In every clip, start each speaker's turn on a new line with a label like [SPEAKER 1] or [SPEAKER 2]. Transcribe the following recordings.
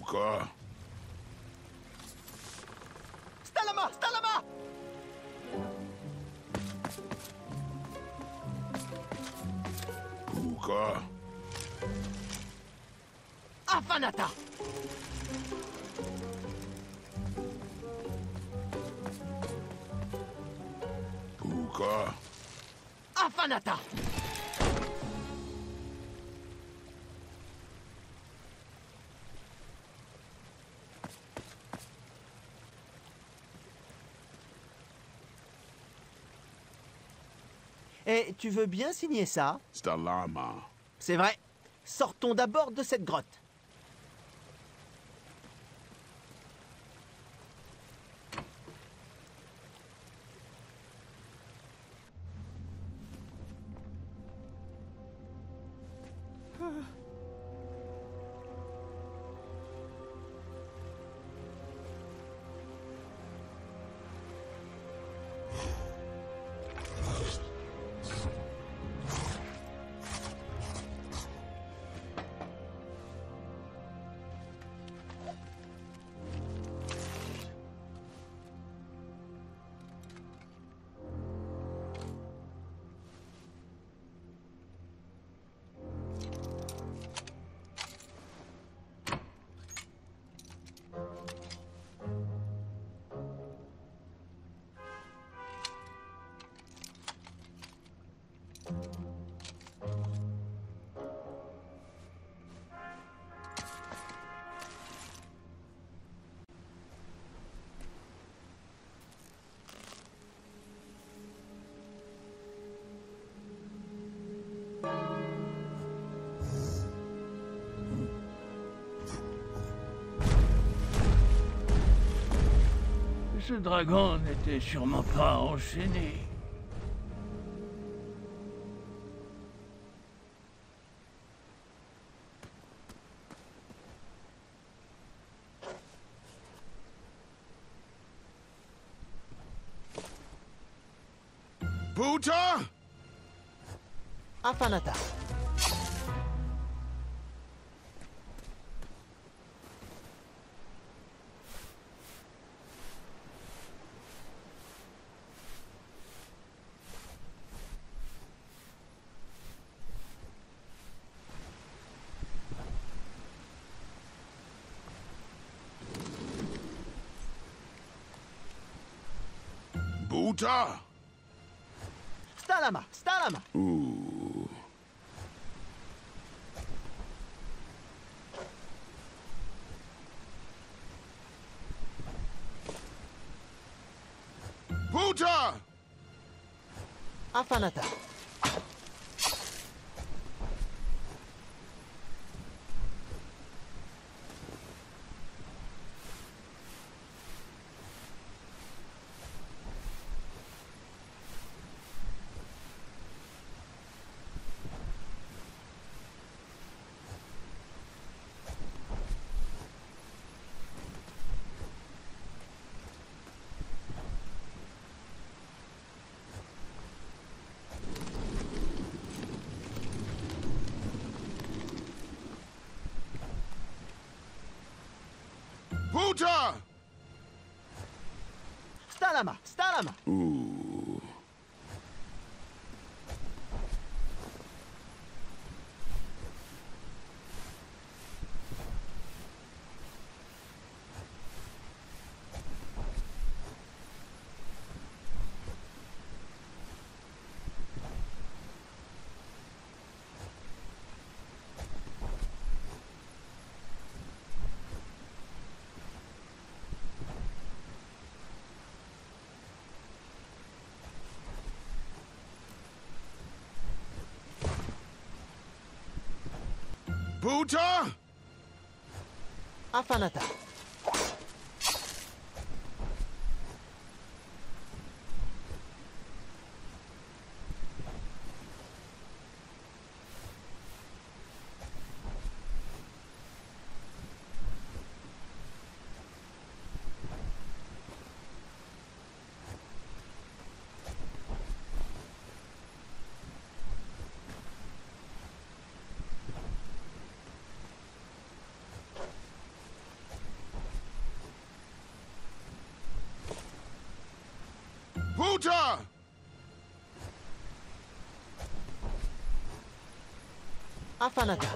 [SPEAKER 1] Puka.
[SPEAKER 2] Stalama! Stalama!
[SPEAKER 1] Puka.
[SPEAKER 2] Afanata!
[SPEAKER 1] Puka.
[SPEAKER 2] Afanata! Et tu veux bien signer ça?
[SPEAKER 1] Stalama.
[SPEAKER 2] C'est vrai. Sortons d'abord de cette grotte.
[SPEAKER 3] Ce dragon n'était sûrement pas enchaîné.
[SPEAKER 1] Puta!
[SPEAKER 2] Afanata.
[SPEAKER 1] Buta!
[SPEAKER 2] Stalama! Stalama!
[SPEAKER 1] Ooh. Buta!
[SPEAKER 2] Afanata.
[SPEAKER 1] Buta!
[SPEAKER 2] Stalama! Stalama!
[SPEAKER 1] Ooh. Buta!
[SPEAKER 2] Afanata.
[SPEAKER 1] Uta!
[SPEAKER 2] Afanata.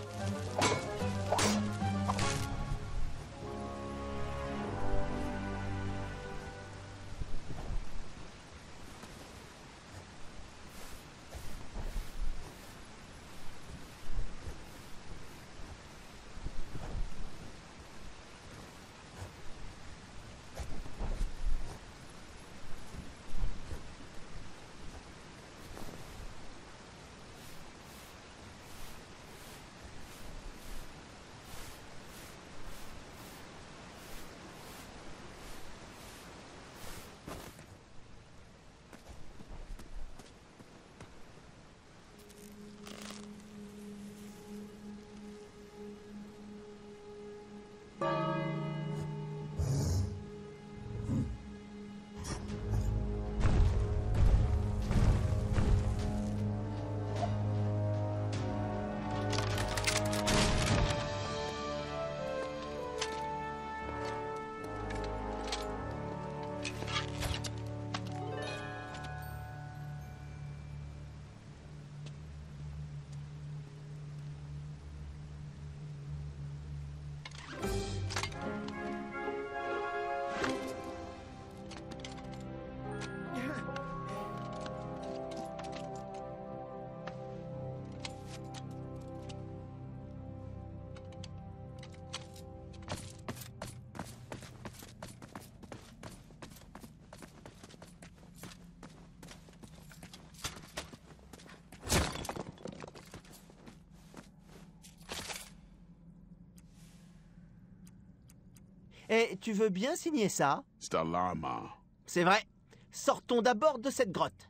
[SPEAKER 2] Et tu veux bien signer ça?
[SPEAKER 1] Stalama.
[SPEAKER 2] C'est vrai. Sortons d'abord de cette grotte.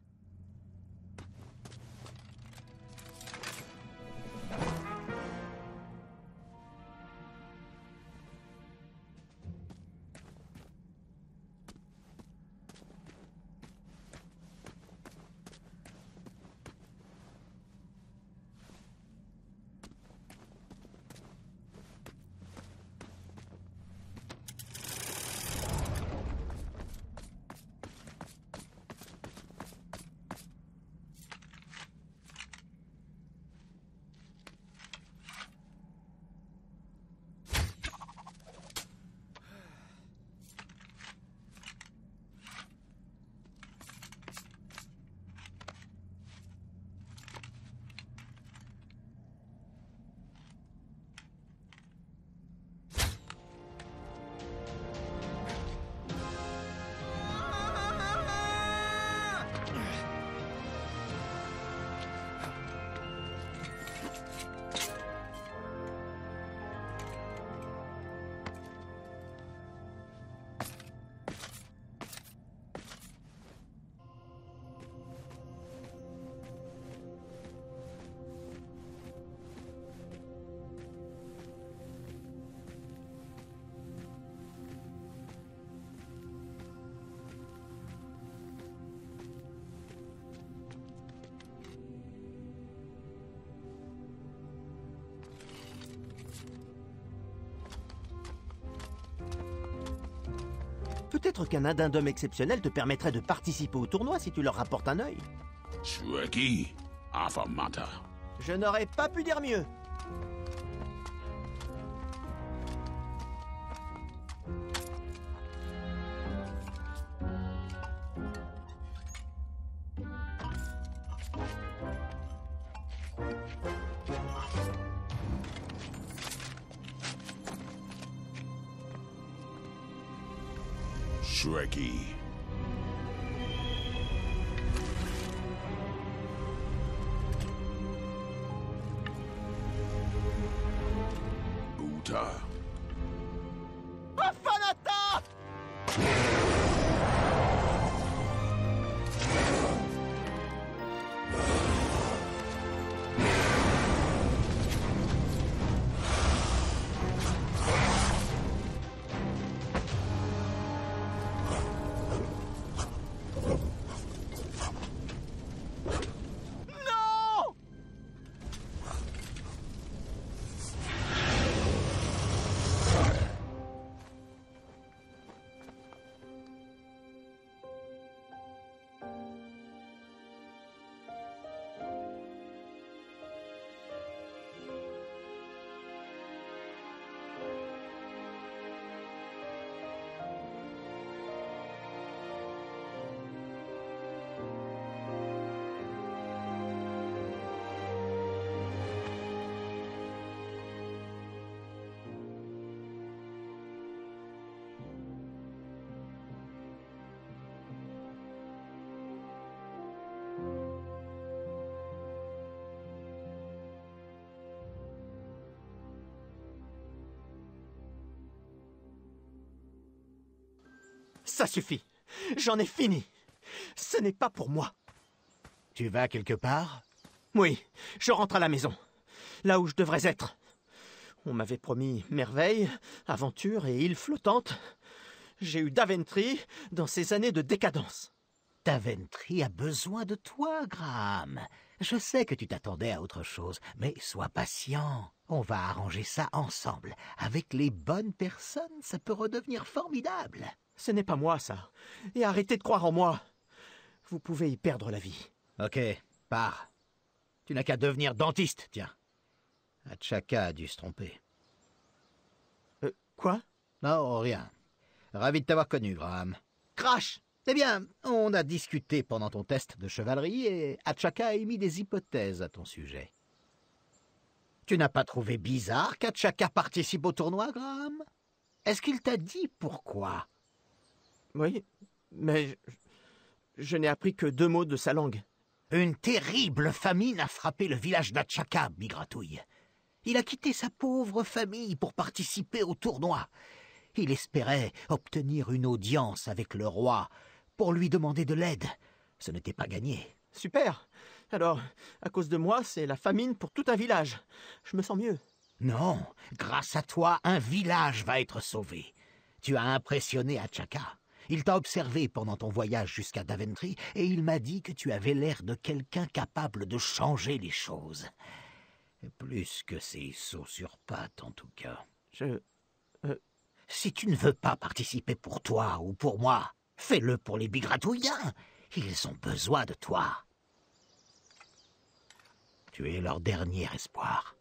[SPEAKER 2] Peut-être qu'un addendum exceptionnel te permettrait de participer au tournoi si tu leur rapportes un œil.
[SPEAKER 1] Shueki. Afamata.
[SPEAKER 2] Je n'aurais pas pu dire mieux.
[SPEAKER 1] Shreki. Uta.
[SPEAKER 2] Afanata! Non! Ça suffit. J'en ai fini. Ce n'est pas pour moi.
[SPEAKER 4] Tu vas quelque part?
[SPEAKER 2] Oui, je rentre à la maison. Là où je devrais être. On m'avait promis merveille, aventure et île flottante. J'ai eu Daventry dans ces années de décadence.
[SPEAKER 4] Daventry a besoin de toi, Graham. Je sais que tu t'attendais à autre chose, mais sois patient. On va arranger ça ensemble. Avec les bonnes personnes, ça peut redevenir formidable.
[SPEAKER 2] Ce n'est pas moi, ça. Et arrêtez de croire en moi. Vous pouvez y perdre la vie.
[SPEAKER 4] Ok, pars. Tu n'as qu'à devenir dentiste, tiens. Achaka a dû se tromper.
[SPEAKER 2] Quoi?
[SPEAKER 4] Non, rien. Ravi de t'avoir connu, Graham.
[SPEAKER 2] Crash!
[SPEAKER 4] Eh bien, on a discuté pendant ton test de chevalerie et Achaka a émis des hypothèses à ton sujet. Tu n'as pas trouvé bizarre qu'Achaka participe au tournoi, Graham? Est-ce qu'il t'a dit pourquoi?
[SPEAKER 2] Oui, mais je n'ai appris que 2 mots de sa langue.
[SPEAKER 4] Une terrible famine a frappé le village d'Achaka, Migratouille. Il a quitté sa pauvre famille pour participer au tournoi. Il espérait obtenir une audience avec le roi pour lui demander de l'aide. Ce n'était pas gagné.
[SPEAKER 2] Super! Alors, à cause de moi, c'est la famine pour tout un village. Je me sens mieux.
[SPEAKER 4] Non, grâce à toi, un village va être sauvé. Tu as impressionné Achaka. Il t'a observé pendant ton voyage jusqu'à Daventry et il m'a dit que tu avais l'air de quelqu'un capable de changer les choses. Plus que ces sauts sur pattes, en tout cas. Si tu ne veux pas participer pour toi ou pour moi, fais-le pour les Bigratouilliens. Ils ont besoin de toi. Tu es leur dernier espoir.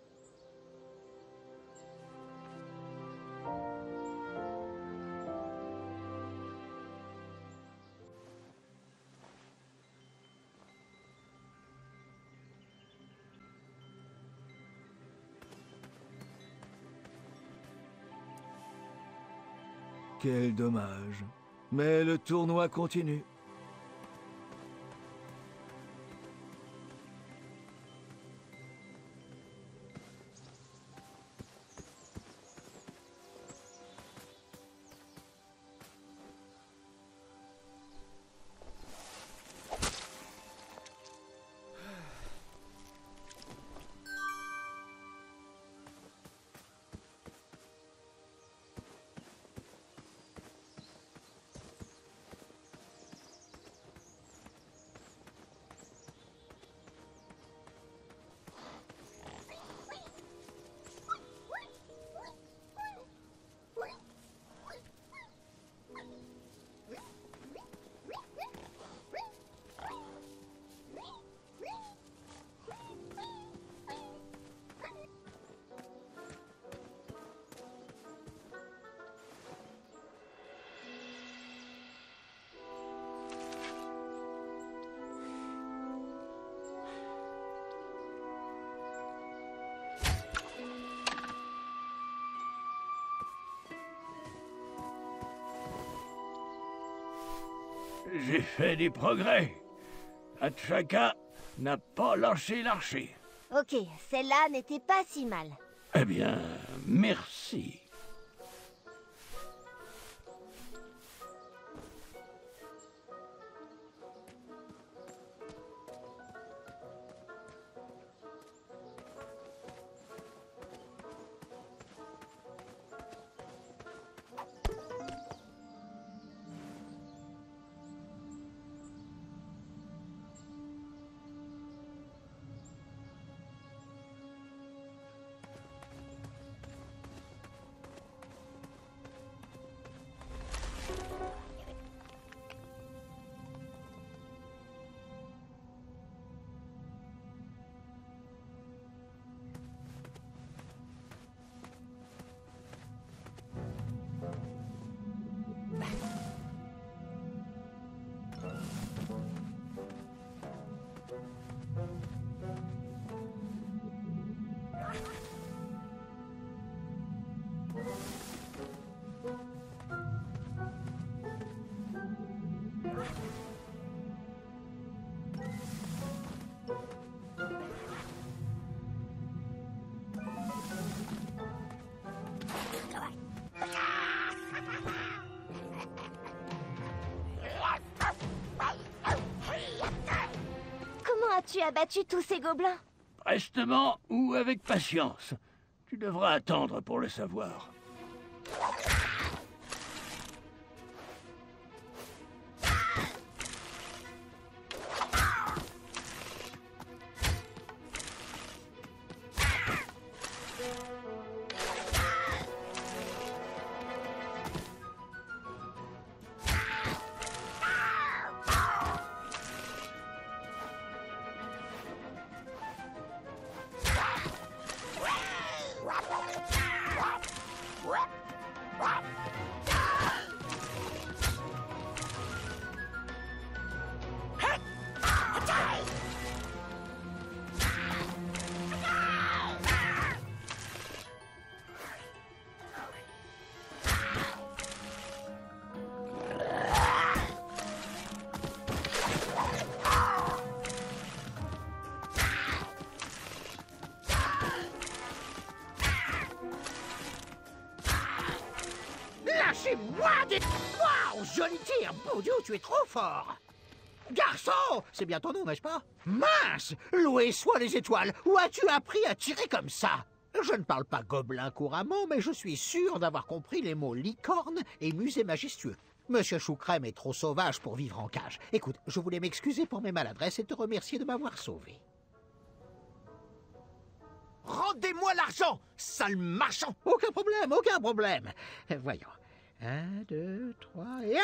[SPEAKER 3] Quel dommage. Mais le tournoi continue. J'ai fait des progrès. Achaka n'a pas lâché l'archer.
[SPEAKER 5] Ok, celle-là n'était pas si mal.
[SPEAKER 3] Eh bien, merci.
[SPEAKER 5] tu as battu tous ces gobelins?
[SPEAKER 3] Prestement ou avec patience. Tu devras attendre pour le savoir.
[SPEAKER 4] Lâchez-moi des... Waouh, joli tir. Mon Dieu, tu es trop fort. Garçon, c'est bien ton nom, n'est-ce pas? Mince, loué soient les étoiles. Où as-tu appris à tirer comme ça? Je ne parle pas gobelin couramment, mais je suis sûr d'avoir compris les mots licorne et musée majestueux. Monsieur Choucrème est trop sauvage pour vivre en cage. Écoute, je voulais m'excuser pour mes maladresses et te remercier de m'avoir sauvé.
[SPEAKER 2] Rendez-moi l'argent, sale marchand!
[SPEAKER 4] Aucun problème, aucun problème. Voyons. 1, 2, 3 et 1.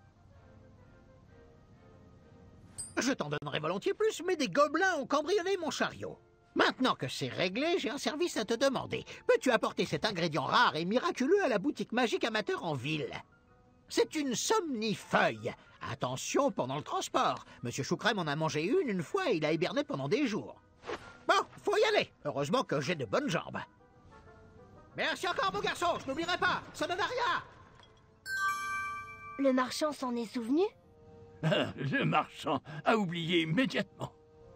[SPEAKER 4] Je t'en donnerai volontiers plus, mais des gobelins ont cambriolé mon chariot. Maintenant que c'est réglé, j'ai un service à te demander. Peux-tu apporter cet ingrédient rare et miraculeux à la boutique magique amateur en ville? C'est une somnifeuille. Attention pendant le transport. Monsieur Choucrème en a mangé une fois et il a hiberné pendant des jours. Bon, faut y aller. Heureusement que j'ai de bonnes jambes. Merci encore, mon garçon. Je n'oublierai pas. Ça ne donne à rien.
[SPEAKER 5] Le marchand s'en est souvenu?
[SPEAKER 3] Le marchand a oublié immédiatement.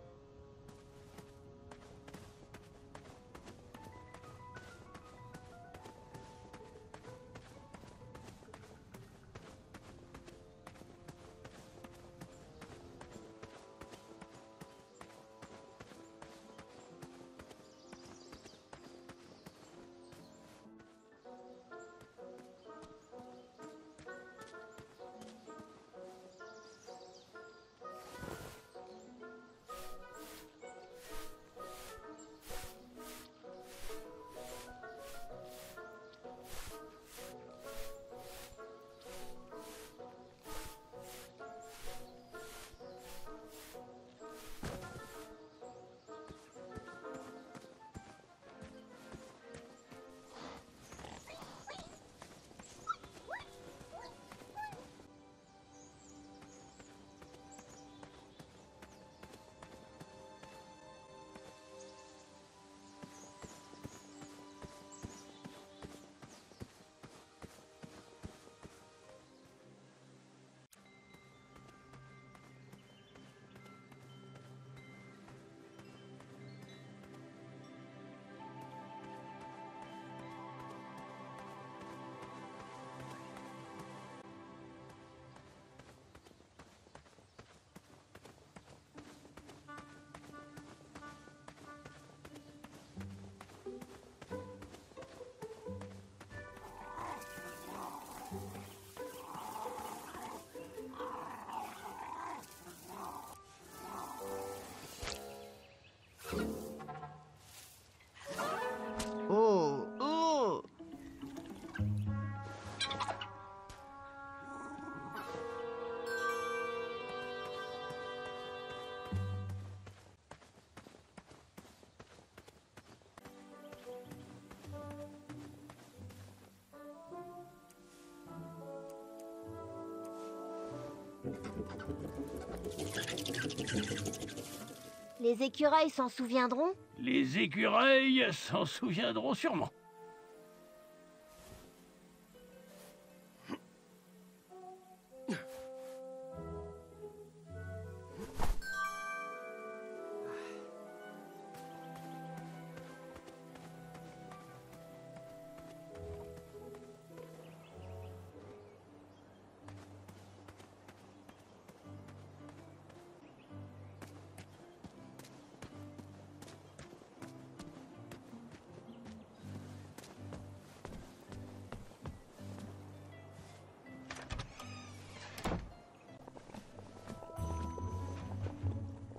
[SPEAKER 2] Oh, oh!
[SPEAKER 5] Les écureuils s'en souviendront?
[SPEAKER 3] Les écureuils s'en souviendront sûrement.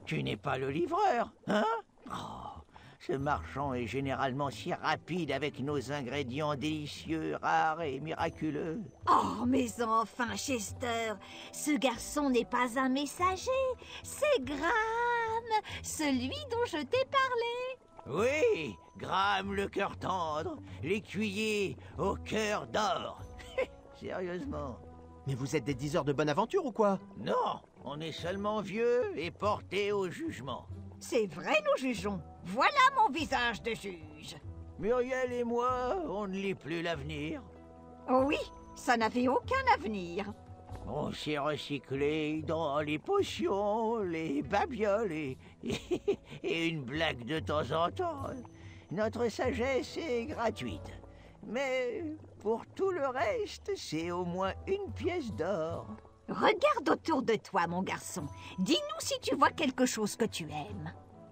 [SPEAKER 6] Tu n'es pas le livreur, hein? Oh, ce marchand est généralement si rapide avec nos ingrédients délicieux, rares et miraculeux.
[SPEAKER 7] Oh, mais enfin, Chester, ce garçon n'est pas un messager, c'est Graham, celui dont je t'ai parlé.
[SPEAKER 6] Oui, Graham le cœur tendre, l'écuyer au cœur d'or. Sérieusement.
[SPEAKER 2] Mais vous êtes des diseurs de bonne aventure ou quoi?
[SPEAKER 6] Non, on est seulement vieux et porté au jugement.
[SPEAKER 7] C'est vrai, nous jugeons. Voilà mon visage de juge.
[SPEAKER 6] Muriel et moi, on ne lit plus l'avenir.
[SPEAKER 7] Oh oui, ça n'avait aucun avenir.
[SPEAKER 6] On s'est recyclé dans les potions, les babioles et une blague de temps en temps. Notre sagesse est gratuite. Mais pour tout le reste, c'est au moins une pièce d'or.
[SPEAKER 7] Regarde autour de toi, mon garçon. Dis-nous si tu vois quelque chose que tu aimes.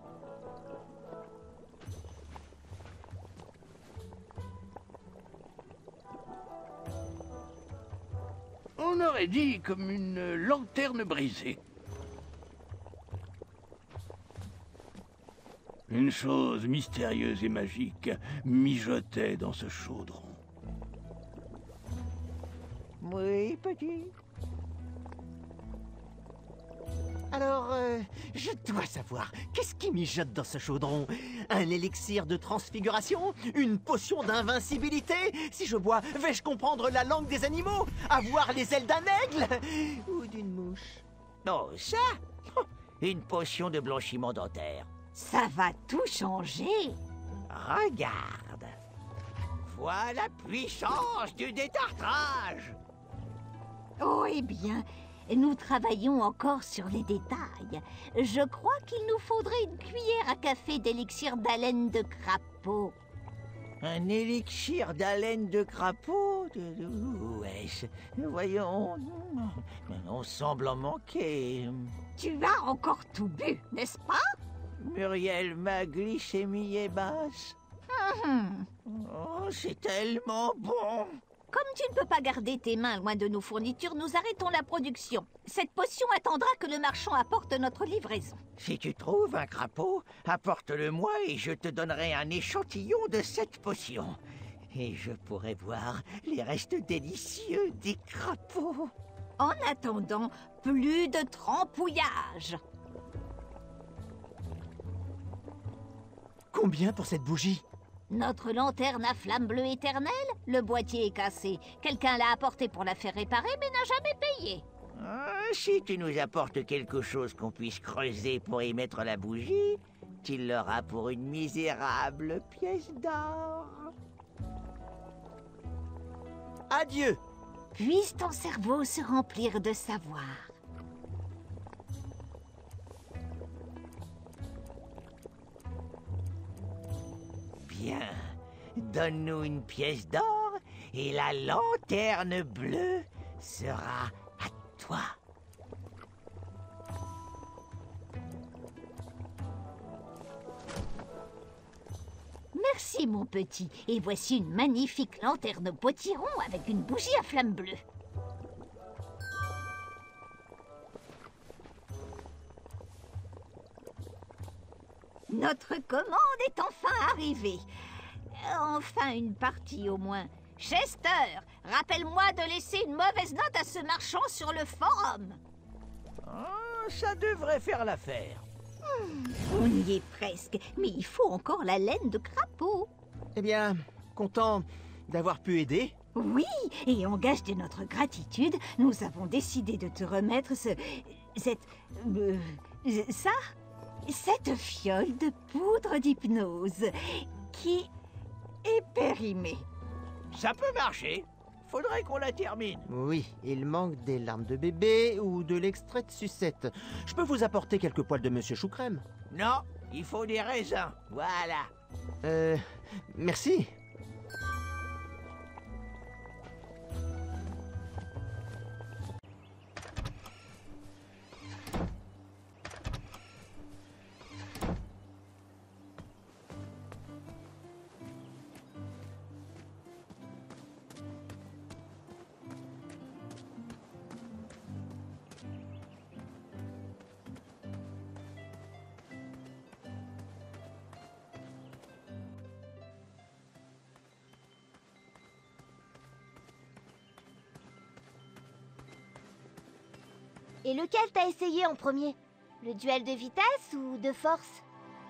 [SPEAKER 3] On aurait dit comme une lanterne brisée. Une chose mystérieuse et magique mijotait dans ce chaudron.
[SPEAKER 6] Oui, petit.
[SPEAKER 2] Alors, je dois savoir, qu'est-ce qui mijote dans ce chaudron? Un élixir de transfiguration? Une potion d'invincibilité? Si je bois, vais-je comprendre la langue des animaux? Avoir les ailes d'un aigle? Ou d'une mouche?
[SPEAKER 6] Oh, ça? Une potion de blanchiment dentaire.
[SPEAKER 7] Ça va tout changer.
[SPEAKER 6] Regarde. Voilà la puissance du détartrage.
[SPEAKER 7] Oh, eh bien, nous travaillons encore sur les détails. Je crois qu'il nous faudrait une cuillère à café d'élixir d'haleine de crapaud.
[SPEAKER 6] Un élixir d'haleine de crapaud? Où est-ce? Voyons, on semble en manquer.
[SPEAKER 7] Tu as encore tout bu, n'est-ce pas?
[SPEAKER 6] Muriel, ma glycémie est basse. Oh, c'est tellement bon.
[SPEAKER 7] Comme tu ne peux pas garder tes mains loin de nos fournitures, nous arrêtons la production. Cette potion attendra que le marchand apporte notre livraison.
[SPEAKER 6] Si tu trouves un crapaud, apporte-le-moi et je te donnerai un échantillon de cette potion. Et je pourrai voir les restes délicieux des crapauds.
[SPEAKER 7] En attendant, plus de trampouillage.
[SPEAKER 2] Combien pour cette bougie?
[SPEAKER 7] Notre lanterne à flamme bleue éternelle? Le boîtier est cassé. Quelqu'un l'a apporté pour la faire réparer, mais n'a jamais payé.
[SPEAKER 6] Si tu nous apportes quelque chose qu'on puisse creuser pour y mettre la bougie, tu l'auras pour une misérable pièce d'or.
[SPEAKER 2] Adieu!
[SPEAKER 7] Puisse ton cerveau se remplir de savoir.
[SPEAKER 6] Bien, donne-nous une pièce d'or et la lanterne bleue sera à toi.
[SPEAKER 7] Merci, mon petit. Et voici une magnifique lanterne potiron avec une bougie à flamme bleue. Notre commande est enfin arrivée. Enfin une partie au moins. Chester, rappelle-moi de laisser une mauvaise note à ce marchand sur le forum.
[SPEAKER 6] Ça devrait faire l'affaire.
[SPEAKER 7] On y est presque, mais il faut encore la laine de crapaud.
[SPEAKER 2] Eh bien, content d'avoir pu aider.
[SPEAKER 7] Oui, et en gage de notre gratitude, nous avons décidé de te remettre cette fiole de poudre d'hypnose qui est périmée.
[SPEAKER 6] Ça peut marcher. Faudrait qu'on la termine.
[SPEAKER 2] Oui, il manque des larmes de bébé ou de l'extrait de sucette. Je peux vous apporter quelques poils de Monsieur Choucrème?
[SPEAKER 6] Non, il faut des raisins. Voilà.
[SPEAKER 2] Merci.
[SPEAKER 5] Et lequel t'as essayé en premier? Le duel de vitesse ou de force?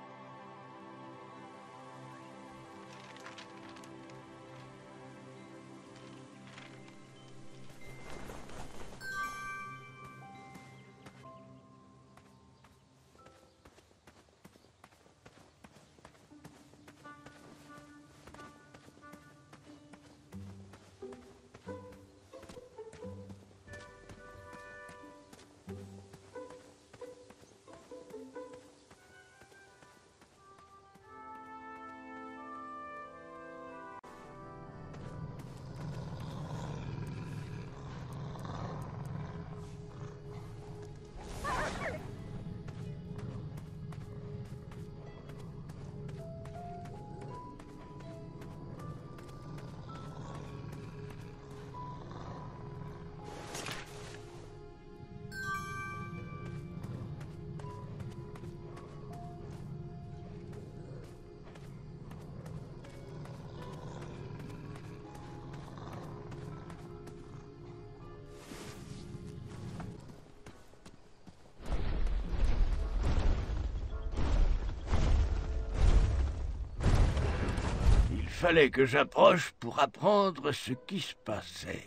[SPEAKER 3] Il fallait que j'approche pour apprendre ce qui se passait.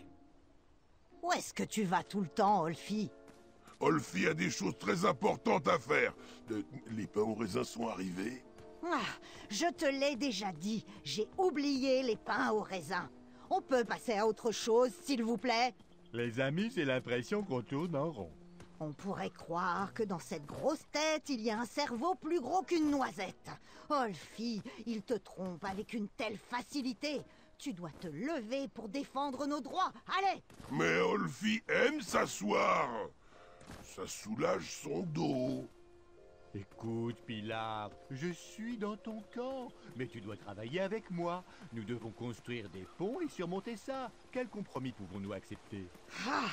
[SPEAKER 6] Où est-ce que tu vas tout le temps, Olfi?
[SPEAKER 8] Olfi a des choses très importantes à faire. Les pains au raisin sont arrivés.
[SPEAKER 6] Ah, je te l'ai déjà dit, j'ai oublié les pains au raisin. On peut passer à autre chose, s'il vous plaît?
[SPEAKER 9] Les amis, j'ai l'impression qu'on tourne en rond.
[SPEAKER 6] On pourrait croire que dans cette grosse tête, il y a un cerveau plus gros qu'une noisette. Olfi, il te trompe avec une telle facilité. Tu dois te lever pour défendre nos droits. Allez!
[SPEAKER 8] Mais Olfi aime s'asseoir. Ça soulage son dos.
[SPEAKER 9] Écoute, Pilar, je suis dans ton camp, mais tu dois travailler avec moi. Nous devons construire des ponts et surmonter ça. Quel compromis pouvons-nous accepter?
[SPEAKER 6] Ah!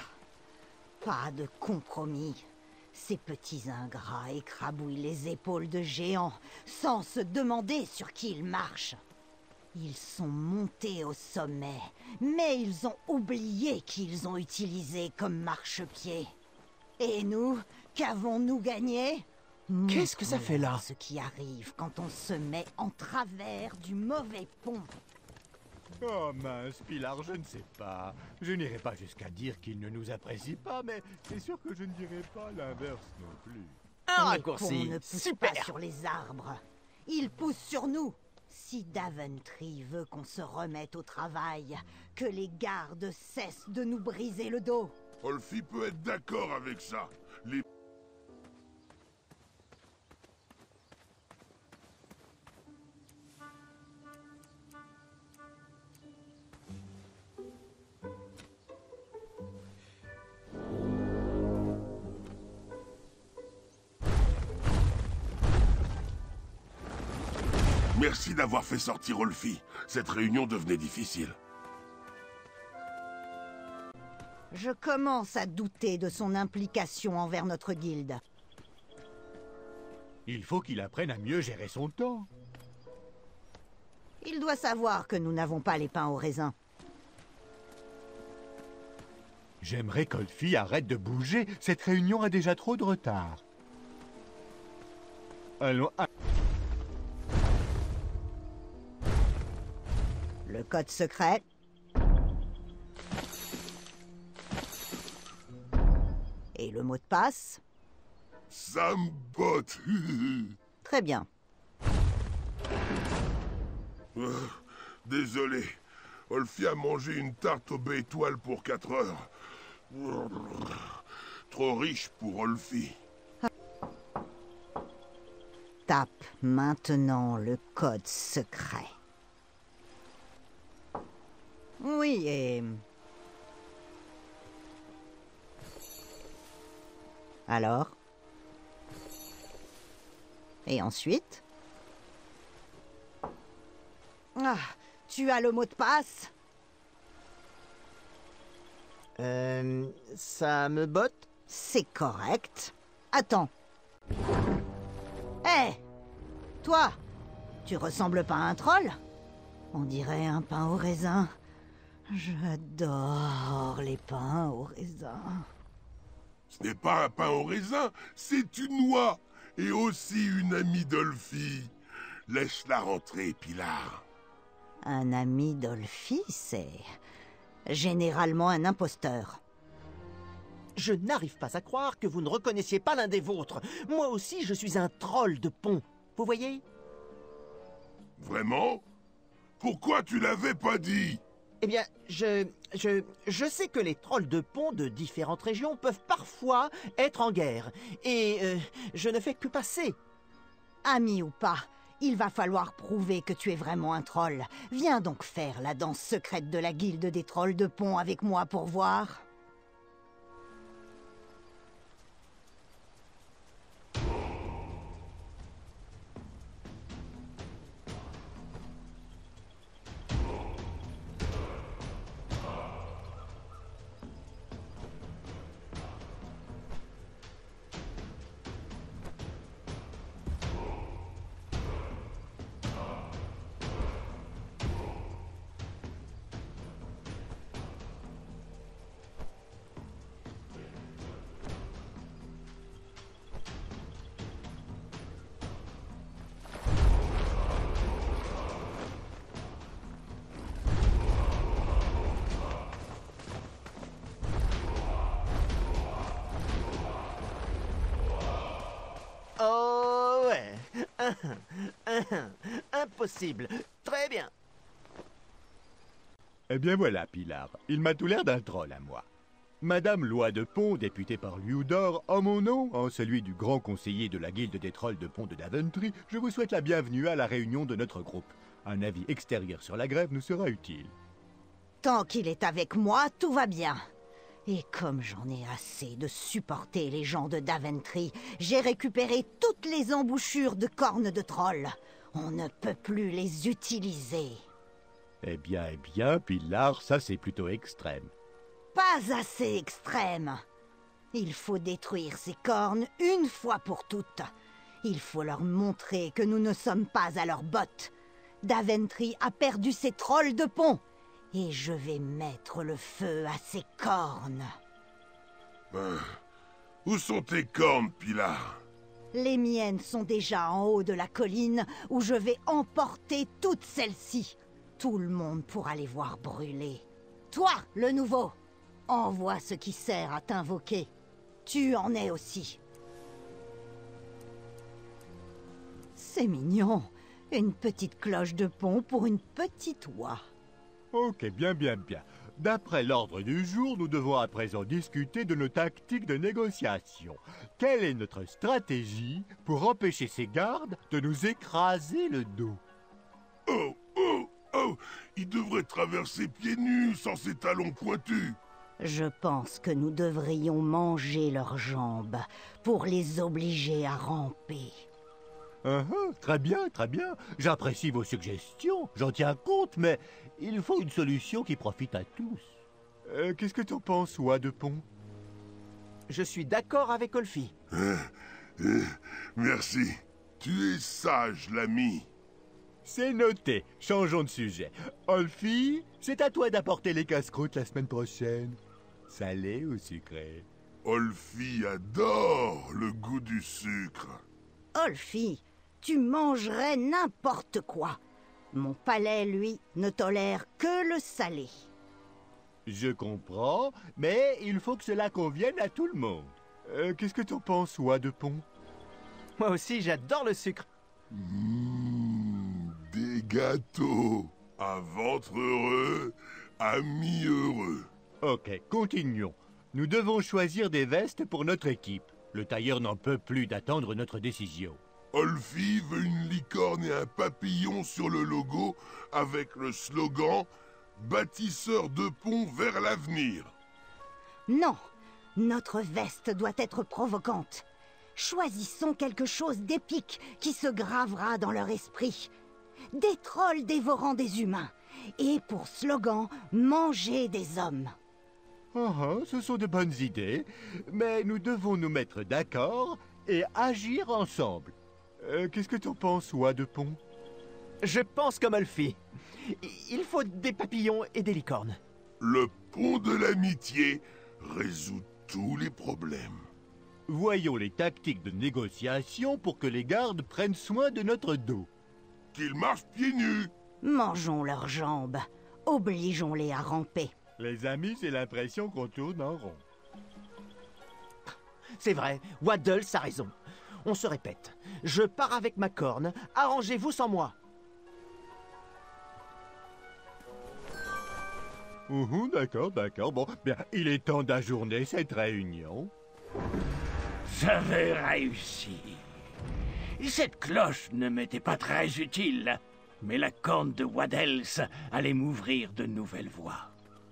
[SPEAKER 6] Pas de compromis. Ces petits ingrats écrabouillent les épaules de géants sans se demander sur qui ils marchent. Ils sont montés au sommet, mais ils ont oublié qu'ils ont utilisé comme marchepied. Et nous, qu'avons-nous gagné?
[SPEAKER 2] Qu'est-ce que ça fait là?
[SPEAKER 6] Ce qui arrive quand on se met en travers du mauvais pont.
[SPEAKER 9] Oh mince, Pilar, je ne sais pas. Je n'irai pas jusqu'à dire qu'il ne nous apprécie pas, mais c'est sûr que je ne dirai pas l'inverse non plus.
[SPEAKER 2] Un
[SPEAKER 6] Les ponts
[SPEAKER 2] raccourci.
[SPEAKER 6] ne poussent
[SPEAKER 2] Super.
[SPEAKER 6] pas sur les arbres. Ils poussent sur nous. Si Daventry veut qu'on se remette au travail, que les gardes cessent de nous briser le dos.
[SPEAKER 8] Olfi peut être d'accord avec ça. Les... Merci d'avoir fait sortir Olfi. Cette réunion devenait difficile.
[SPEAKER 6] Je commence à douter de son implication envers notre guilde.
[SPEAKER 9] Il faut qu'il apprenne à mieux gérer son temps.
[SPEAKER 6] Il doit savoir que nous n'avons pas les pains au raisin.
[SPEAKER 9] J'aimerais qu'Olfi arrête de bouger. Cette réunion a déjà trop de retard. Allons...
[SPEAKER 6] Le code secret. Et le mot de passe.
[SPEAKER 8] Ça me botte.
[SPEAKER 6] Très bien.
[SPEAKER 8] Désolé. Olfi a mangé une tarte aux baies étoiles pour 4 heures. Trop riche pour Olfi.
[SPEAKER 6] Tape maintenant le code secret. Oui, et... Alors? Et ensuite? Ah, tu as le mot de passe?
[SPEAKER 2] Ça me botte?
[SPEAKER 6] C'est correct. Attends. Hé! Toi! Tu ressembles pas à un troll? On dirait un pain au raisin. J'adore les pains au raisin.
[SPEAKER 8] Ce n'est pas un pain au raisin, c'est une noix. Et aussi une amie d'Olfie. Laisse-la rentrer, Pilar.
[SPEAKER 7] Un ami d'Olfie, c'est généralement un imposteur.
[SPEAKER 2] Je n'arrive pas à croire que vous ne reconnaissiez pas l'un des vôtres. Moi aussi, je suis un troll de pont. Vous voyez?
[SPEAKER 8] Vraiment? Pourquoi tu l'avais pas dit?
[SPEAKER 2] Eh bien, je sais que les trolls de pont de différentes régions peuvent parfois être en guerre. Et je ne fais que passer.
[SPEAKER 7] Ami ou pas, il va falloir prouver que tu es vraiment un troll. Viens donc faire la danse secrète de la guilde des trolls de pont avec moi pour voir.
[SPEAKER 2] Oh ouais. Impossible. Très bien.
[SPEAKER 9] Eh bien voilà, Pilar. Il m'a tout l'air d'un troll à moi. Madame Loi de Pont, députée par Liudor, en mon nom, en celui du grand conseiller de la guilde des trolls de Pont de Daventry, je vous souhaite la bienvenue à la réunion de notre groupe. Un avis extérieur sur la grève nous sera utile.
[SPEAKER 7] Tant qu'il est avec moi, tout va bien. Et comme j'en ai assez de supporter les gens de Daventry, j'ai récupéré toutes les embouchures de cornes de troll. On ne peut plus les utiliser.
[SPEAKER 9] Eh bien, Pilar, ça c'est plutôt extrême.
[SPEAKER 7] Pas assez extrême. Il faut détruire ces cornes une fois pour toutes. Il faut leur montrer que nous ne sommes pas à leurs bottes. Daventry a perdu ses trolls de pont. Et je vais mettre le feu à ces cornes.
[SPEAKER 8] Où sont tes cornes, Pilar?
[SPEAKER 7] Les miennes sont déjà en haut de la colline où je vais emporter toutes celles-ci. Tout le monde pourra les voir brûler. Toi, le nouveau, envoie ce qui sert à t'invoquer. Tu en es aussi. C'est mignon. Une petite cloche de pont pour une petite oie.
[SPEAKER 9] Ok, bien. D'après l'ordre du jour, nous devons à présent discuter de nos tactiques de négociation. Quelle est notre stratégie pour empêcher ces gardes de nous écraser le dos?
[SPEAKER 8] Oh! Ils devraient traverser pieds nus sans ces talons pointus.
[SPEAKER 7] Je pense que nous devrions manger leurs jambes pour les obliger à ramper.
[SPEAKER 9] Très bien. J'apprécie vos suggestions, j'en tiens compte, mais il faut une solution qui profite à tous. Qu'est-ce que t'en penses, Oie de Pont?
[SPEAKER 2] Je suis d'accord avec Olfie.
[SPEAKER 8] Merci. Tu es sage, l'ami.
[SPEAKER 9] C'est noté, changeons de sujet. Olfie, c'est à toi d'apporter les casse-croûtes la semaine prochaine. Salé ou sucré?
[SPEAKER 8] Olfie adore le goût du sucre.
[SPEAKER 7] Olfie, tu mangerais n'importe quoi. Mon palais, lui, ne tolère que le salé.
[SPEAKER 9] Je comprends, mais il faut que cela convienne à tout le monde. Qu'est-ce que t'en penses, Oie de Pont?
[SPEAKER 2] Moi aussi, j'adore le sucre.
[SPEAKER 8] Des gâteaux. À ventre heureux, amis heureux.
[SPEAKER 9] Ok, continuons. Nous devons choisir des vestes pour notre équipe. Le tailleur n'en peut plus d'attendre notre décision.
[SPEAKER 8] Olfie veut une licorne et un papillon sur le logo avec le slogan « Bâtisseur de ponts vers l'avenir ».
[SPEAKER 7] Non, notre veste doit être provocante. Choisissons quelque chose d'épique qui se gravera dans leur esprit. Des trolls dévorant des humains. Et pour slogan, manger des hommes.
[SPEAKER 9] Ce sont de bonnes idées, mais nous devons nous mettre d'accord et agir ensemble. Qu'est-ce que t'en penses, Oie de Pont?
[SPEAKER 2] Je pense comme Olfie. Il faut des papillons et des licornes.
[SPEAKER 8] Le pont de l'amitié résout tous les problèmes.
[SPEAKER 9] Voyons les tactiques de négociation pour que les gardes prennent soin de notre dos.
[SPEAKER 8] Qu'ils marchent pieds nus.
[SPEAKER 7] Mangeons leurs jambes. Obligeons-les à ramper.
[SPEAKER 9] Les amis, c'est l'impression qu'on tourne en rond.
[SPEAKER 2] C'est vrai, Waddles a raison. On se répète. Je pars avec ma corne. Arrangez-vous sans moi.
[SPEAKER 9] D'accord, d'accord. Bon, bien, il est temps d'ajourner cette réunion.
[SPEAKER 3] J'avais réussi. Cette cloche ne m'était pas très utile, mais la corne de Waddles allait m'ouvrir de nouvelles voies.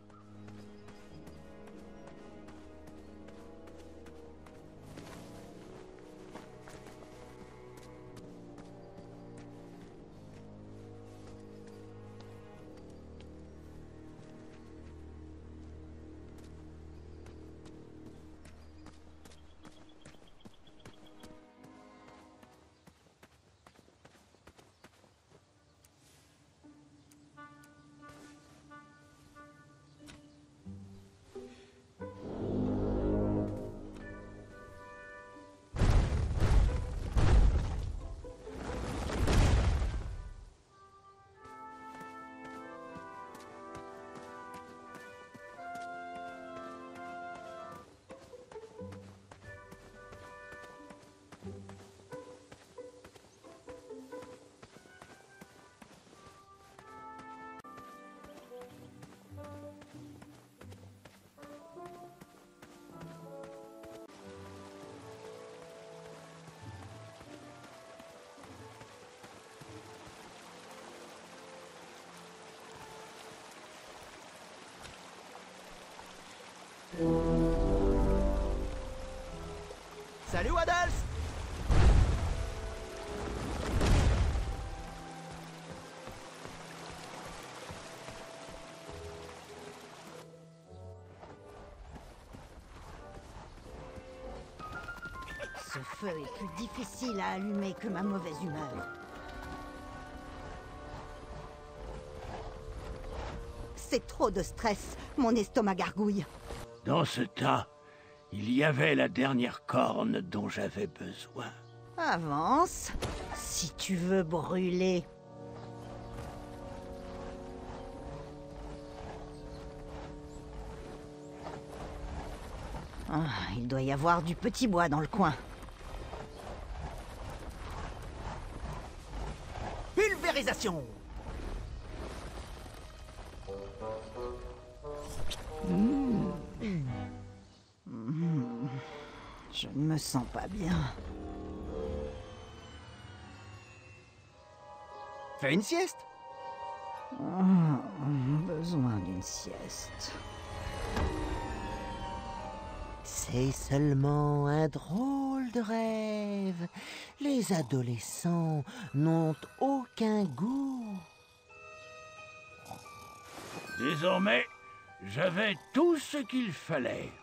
[SPEAKER 2] Salut Waddles!
[SPEAKER 7] Ce feu est plus difficile à allumer que ma mauvaise humeur. C'est trop de stress. Mon estomac gargouille.
[SPEAKER 3] Dans ce tas, il y avait la dernière corne dont j'avais besoin.
[SPEAKER 7] Avance, si tu veux brûler. Ah, il doit y avoir du petit bois dans le coin.
[SPEAKER 2] Pulvérisation!
[SPEAKER 7] Je ne me sens pas bien.
[SPEAKER 2] Fais une sieste.
[SPEAKER 7] Besoin d'une sieste.
[SPEAKER 4] C'est seulement un drôle de rêve. Les adolescents n'ont aucun goût.
[SPEAKER 3] Désormais, j'avais tout ce qu'il fallait.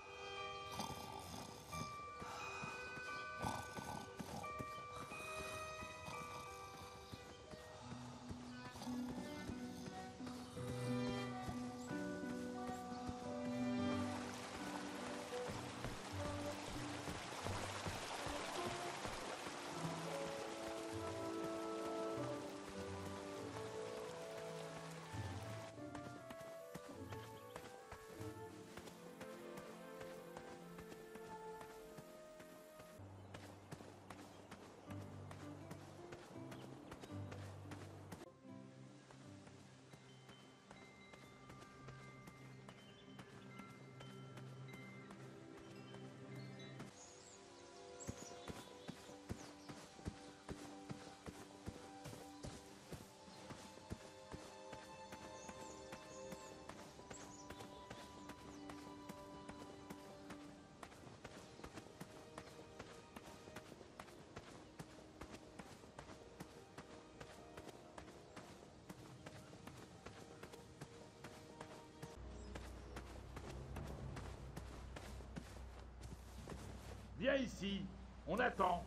[SPEAKER 10] Viens ici, on attend.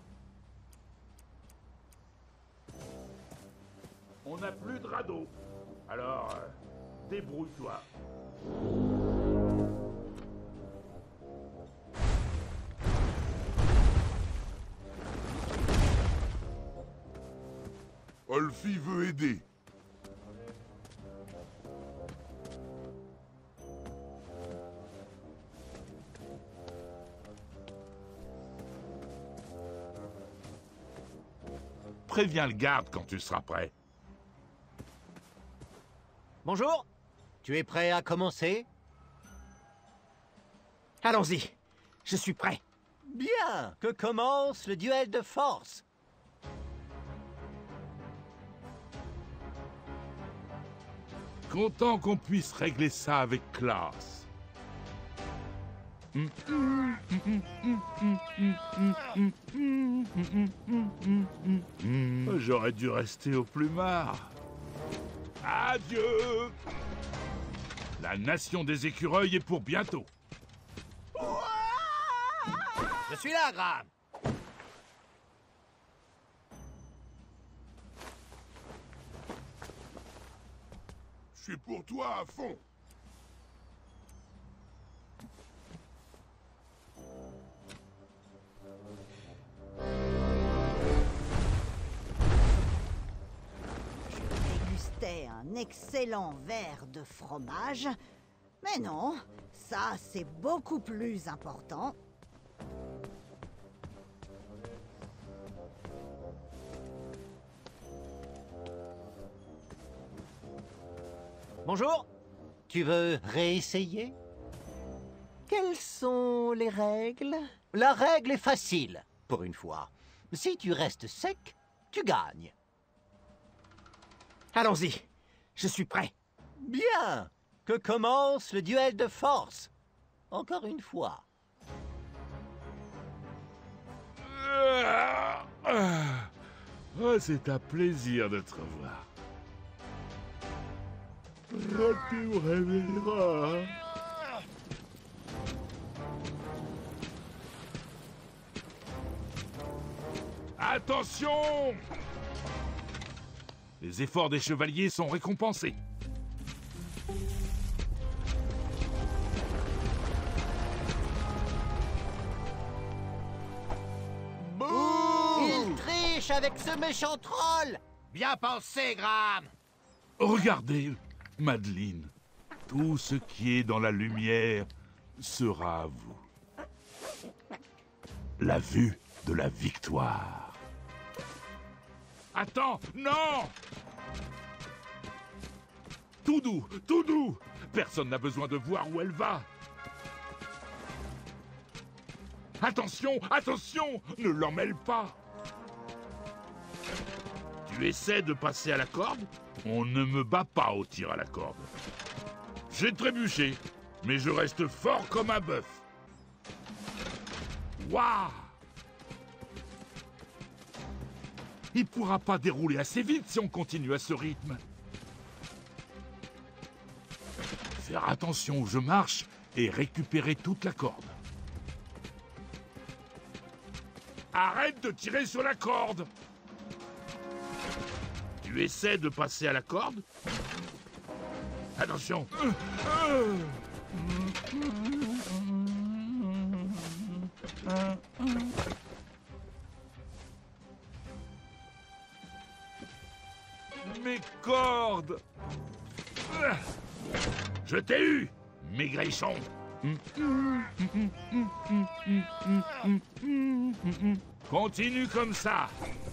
[SPEAKER 10] On n'a plus de radeau. Alors, débrouille-toi.
[SPEAKER 8] Olfi veut aider.
[SPEAKER 1] Préviens le garde quand tu seras prêt.
[SPEAKER 2] Bonjour.
[SPEAKER 4] Tu es prêt à commencer?
[SPEAKER 2] Allons-y. Je suis prêt.
[SPEAKER 4] Bien, que commence le duel de force.
[SPEAKER 1] Content qu'on puisse régler ça avec classe. J'aurais dû rester au plumard. Adieu. La nation des écureuils est pour bientôt.
[SPEAKER 4] Je suis là, Graham.
[SPEAKER 8] Je suis pour toi à fond.
[SPEAKER 11] Dégustais un excellent verre de fromage. Mais non, ça c'est beaucoup plus important.
[SPEAKER 2] Bonjour.
[SPEAKER 4] Tu veux réessayer?
[SPEAKER 2] Quelles sont les règles?
[SPEAKER 4] La règle est facile, pour une fois. Si tu restes sec, tu gagnes.
[SPEAKER 2] Allons-y. Je suis prêt.
[SPEAKER 4] Bien, que commence le duel de force. Encore une fois.
[SPEAKER 1] Oh, c'est un plaisir de te revoir. Tu me réveilleras. Attention! Les efforts des chevaliers sont récompensés.
[SPEAKER 4] Il triche avec ce méchant troll. Bien pensé, Graham.
[SPEAKER 1] Regardez, Madeleine. Tout ce qui est dans la lumière sera à vous. La vue de la victoire. Attends, non! Tout doux, tout doux! Personne n'a besoin de voir où elle va. Attention, attention! Ne l'emmêle pas! Tu essaies de passer à la corde? On ne me bat pas au tir à la corde. J'ai trébuché, mais je reste fort comme un bœuf. Waouh! Il pourra pas dérouler assez vite si on continue à ce rythme. Faire attention où je marche et récupérer toute la corde. Arrête de tirer sur la corde! Tu essaies de passer à la corde? Attention! Mes cordes! Je t'ai eu, maigrichon! Continue comme ça!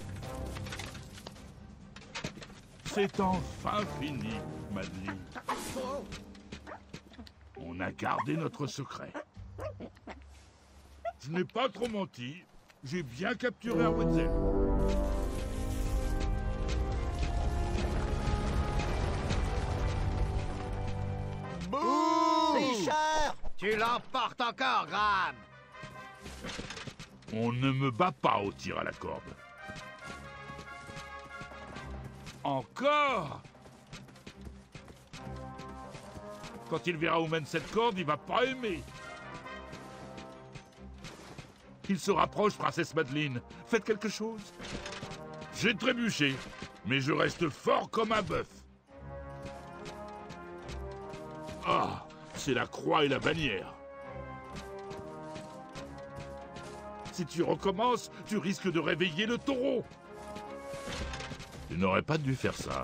[SPEAKER 1] C'est enfin fini, Madeleine. On a gardé notre secret. Je n'ai pas trop menti. J'ai bien capturé un Wetzel.
[SPEAKER 4] Tricheur! Tu l'emportes encore, Graham.
[SPEAKER 1] On ne me bat pas au tir à la corde. Encore? Quand il verra où mène cette corde, il va pas aimer. Il se rapproche, princesse Madeleine. Faites quelque chose. J'ai trébuché, mais je reste fort comme un bœuf. Ah, c'est la croix et la bannière. Si tu recommences, tu risques de réveiller le taureau. Tu n'aurais pas dû faire ça.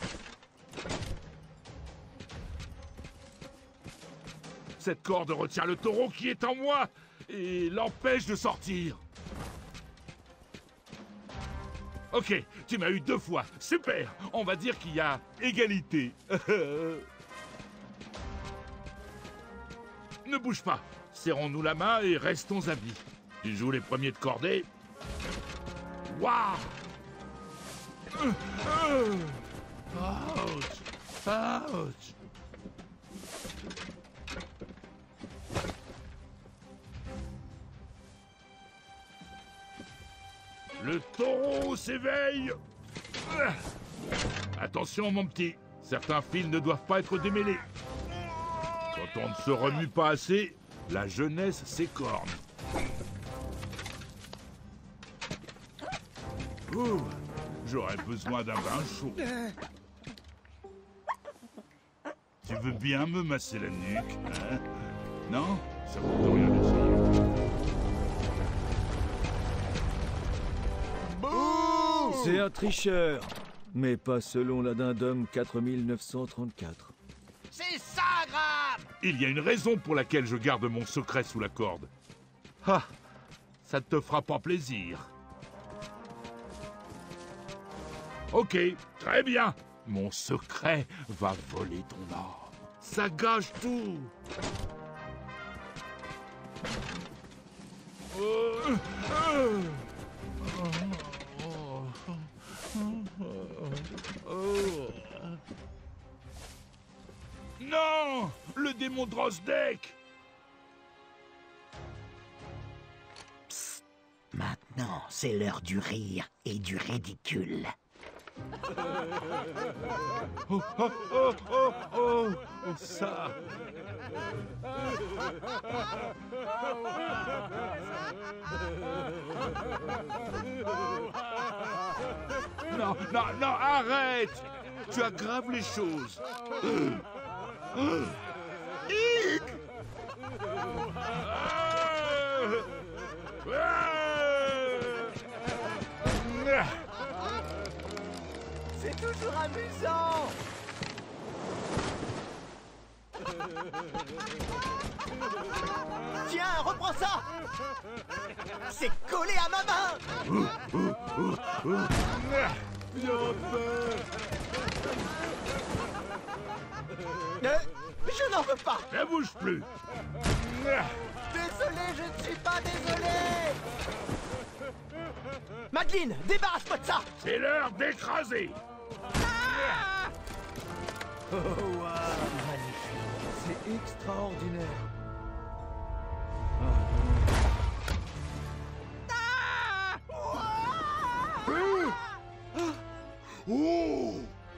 [SPEAKER 1] Cette corde retient le taureau qui est en moi et l'empêche de sortir. Ok, tu m'as eu 2 fois. Super. On va dire qu'il y a égalité. Ne bouge pas. Serrons-nous la main et restons amis. Tu joues les premiers de cordée. Waouh! Ouch! Ouch! Le taureau s'éveille! Attention, mon petit. Certains fils ne doivent pas être démêlés. Quand on ne se remue pas assez, la jeunesse s'écorne. Ouh, j'aurais besoin d'un bain chaud. Tu veux bien me masser la nuque, hein? Non? Ça coûte rien d'essayer.
[SPEAKER 12] C'est un tricheur, mais pas selon la Dindom 4934.
[SPEAKER 6] C'est ça, Graham!
[SPEAKER 1] Il y a une raison pour laquelle je garde mon secret sous la corde. Ah, ça ne te fera pas plaisir. Ok, très bien. Mon secret va voler ton âme. Ça gâche tout. Non! Le démon Drosdek!
[SPEAKER 4] Psst. Maintenant, c'est l'heure du rire et du ridicule.
[SPEAKER 1] Oh, oh, oh, oh, oh, oh, ça! Non, non, non, arrête! Tu aggraves les choses.
[SPEAKER 6] C'est toujours amusant!
[SPEAKER 2] Tiens, reprends ça! C'est collé à ma main! Je n'en veux pas!
[SPEAKER 1] Ne bouge plus!
[SPEAKER 2] Désolé, je ne suis pas désolé! Madeline, débarrasse-toi de ça!
[SPEAKER 1] C'est l'heure d'écraser!
[SPEAKER 12] Oh, wow. Magnifique. C'est extraordinaire.
[SPEAKER 8] Oh!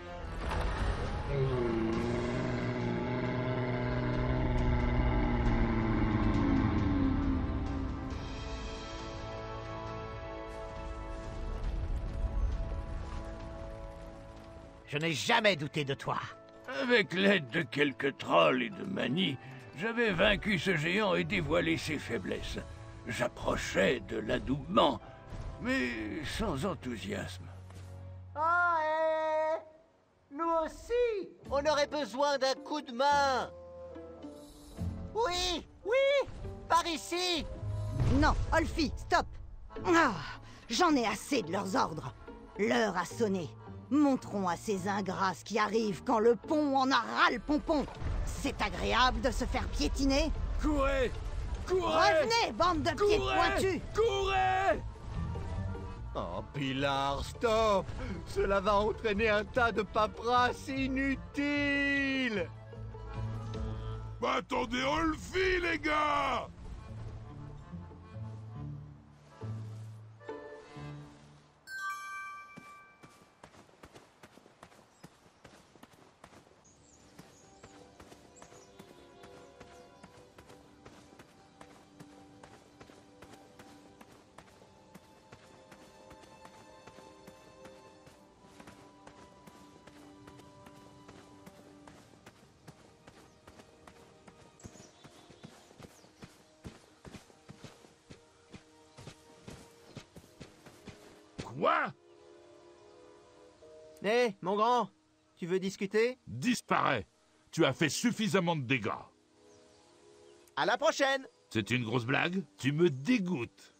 [SPEAKER 4] Je n'ai jamais douté de toi.
[SPEAKER 3] Avec l'aide de quelques trolls et de manies, j'avais vaincu ce géant et dévoilé ses faiblesses. J'approchais de l'adoubement, mais sans enthousiasme.
[SPEAKER 6] Ah, nous aussi, on aurait besoin d'un coup de main. Oui, oui, par ici.
[SPEAKER 11] Non, Olfi, stop. Ah, j'en ai assez de leurs ordres. L'heure a sonné. Montrons à ces ingrats ce qui arrive quand le pont en a ras le pompon. C'est agréable de se faire piétiner.
[SPEAKER 12] Courez! Courez!
[SPEAKER 11] Revenez, bande de pieds pointus!
[SPEAKER 12] Courez!
[SPEAKER 9] Oh, Pilar, stop! Cela va entraîner un tas de paperasse inutile!
[SPEAKER 8] Bah attendez, on le fit, les gars!
[SPEAKER 1] Quoi?
[SPEAKER 2] Hé, mon grand, tu veux discuter?
[SPEAKER 1] Disparais. Tu as fait suffisamment de dégâts.
[SPEAKER 2] À la prochaine!
[SPEAKER 1] C'est une grosse blague? Tu me dégoûtes.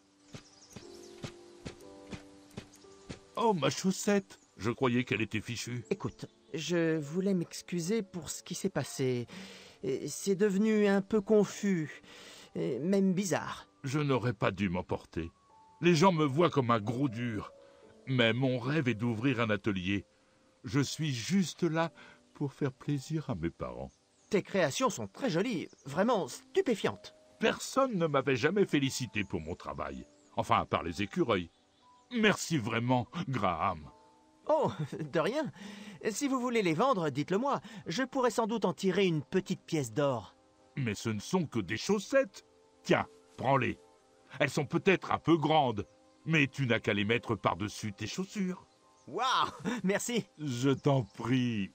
[SPEAKER 1] Oh, ma chaussette! Je croyais qu'elle était fichue.
[SPEAKER 2] Écoute, je voulais m'excuser pour ce qui s'est passé. C'est devenu un peu confus, et même bizarre.
[SPEAKER 1] Je n'aurais pas dû m'emporter. Les gens me voient comme un gros dur. Mais mon rêve est d'ouvrir un atelier. Je suis juste là pour faire plaisir à mes parents.
[SPEAKER 2] Tes créations sont très jolies, vraiment stupéfiantes.
[SPEAKER 1] Personne ne m'avait jamais félicité pour mon travail. Enfin, à part les écureuils. Merci vraiment, Graham.
[SPEAKER 2] Oh, de rien. Si vous voulez les vendre, dites-le moi. Je pourrais sans doute en tirer une petite pièce d'or.
[SPEAKER 1] Mais ce ne sont que des chaussettes. Tiens, prends-les. Elles sont peut-être un peu grandes, mais tu n'as qu'à les mettre par-dessus tes chaussures.
[SPEAKER 2] Waouh, merci.
[SPEAKER 1] Je t'en prie.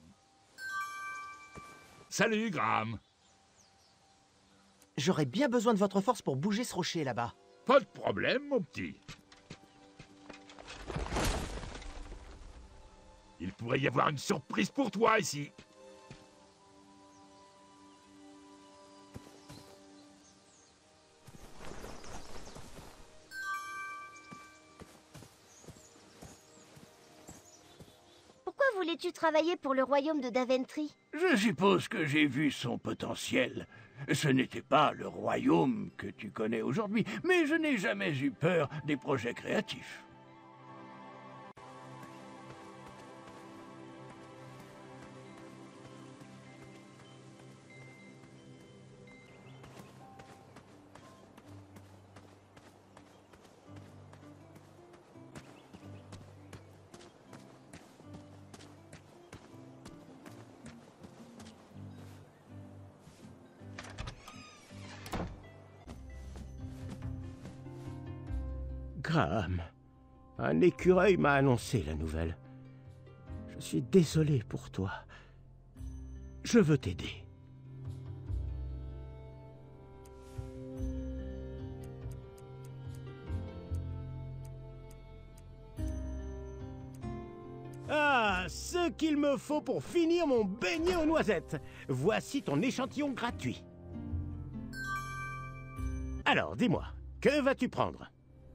[SPEAKER 1] Salut, Graham.
[SPEAKER 2] J'aurais bien besoin de votre force pour bouger ce rocher là-bas.
[SPEAKER 1] Pas de problème, mon petit. Il pourrait y avoir une surprise pour toi ici.
[SPEAKER 5] Pourquoi voulais-tu travailler pour le royaume de Daventry?
[SPEAKER 3] Je suppose que j'ai vu son potentiel. Ce n'était pas le royaume que tu connais aujourd'hui, mais je n'ai jamais eu peur des projets créatifs.
[SPEAKER 6] Graham, un écureuil m'a annoncé la nouvelle. Je suis désolé pour toi. Je veux t'aider. Ah, ce qu'il me faut pour finir mon beignet aux noisettes. Voici ton échantillon gratuit. Alors, dis-moi, que vas-tu prendre ?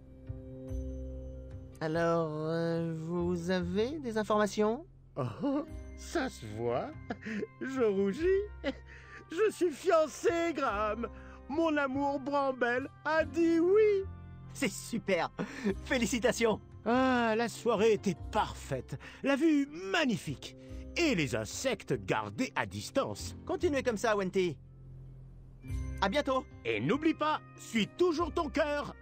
[SPEAKER 2] Alors, vous avez des informations?
[SPEAKER 6] Oh, ça se voit. Je rougis. Je suis fiancé, Graham. Mon amour Brambelle a dit oui.
[SPEAKER 2] C'est super. Félicitations.
[SPEAKER 6] Ah, la soirée était parfaite. La vue magnifique. Et les insectes gardés à distance.
[SPEAKER 2] Continuez comme ça, Wenty. À bientôt.
[SPEAKER 6] Et n'oublie pas, suis toujours ton cœur.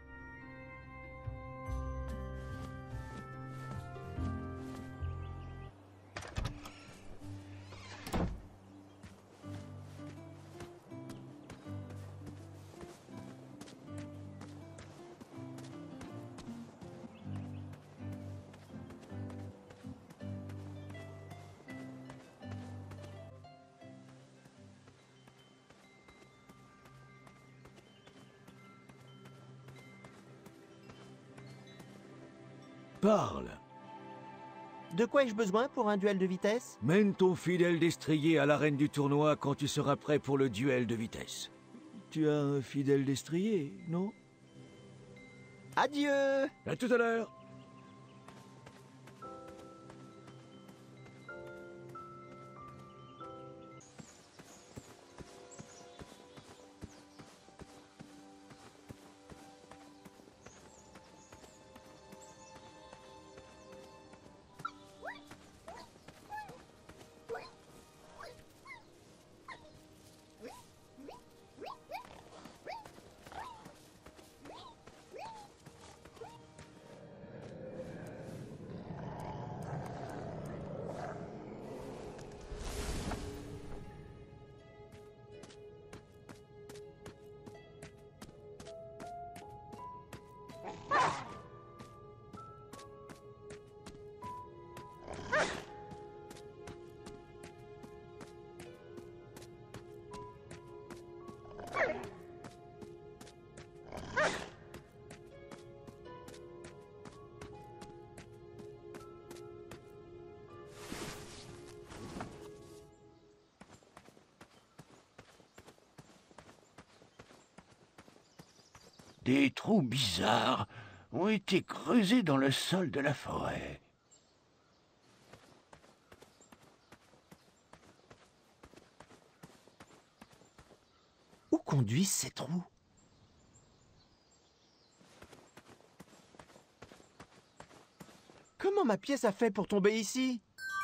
[SPEAKER 12] Parle.
[SPEAKER 2] De quoi ai-je besoin pour un duel de vitesse?
[SPEAKER 12] Mène ton fidèle destrier à l'arène du tournoi quand tu seras prêt pour le duel de vitesse. Tu as un fidèle destrier, non?
[SPEAKER 2] Adieu!
[SPEAKER 12] À tout à l'heure.
[SPEAKER 3] Des trous bizarres ont été creusés dans le sol de la forêt.
[SPEAKER 2] Où conduisent ces trous? Comment ma pièce a fait pour tomber ici?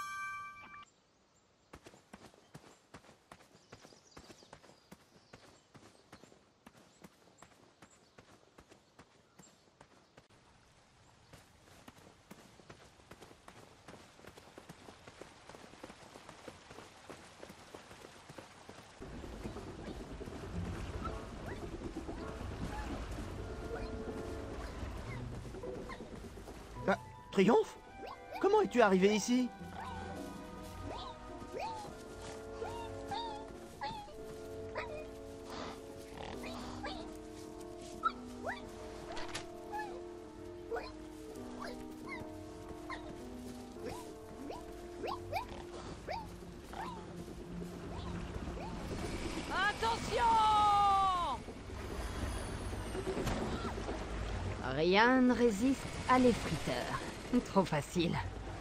[SPEAKER 2] Triomphe? Comment es-tu arrivé ici?
[SPEAKER 7] Attention! Rien ne résiste à l'effriteur. Trop facile.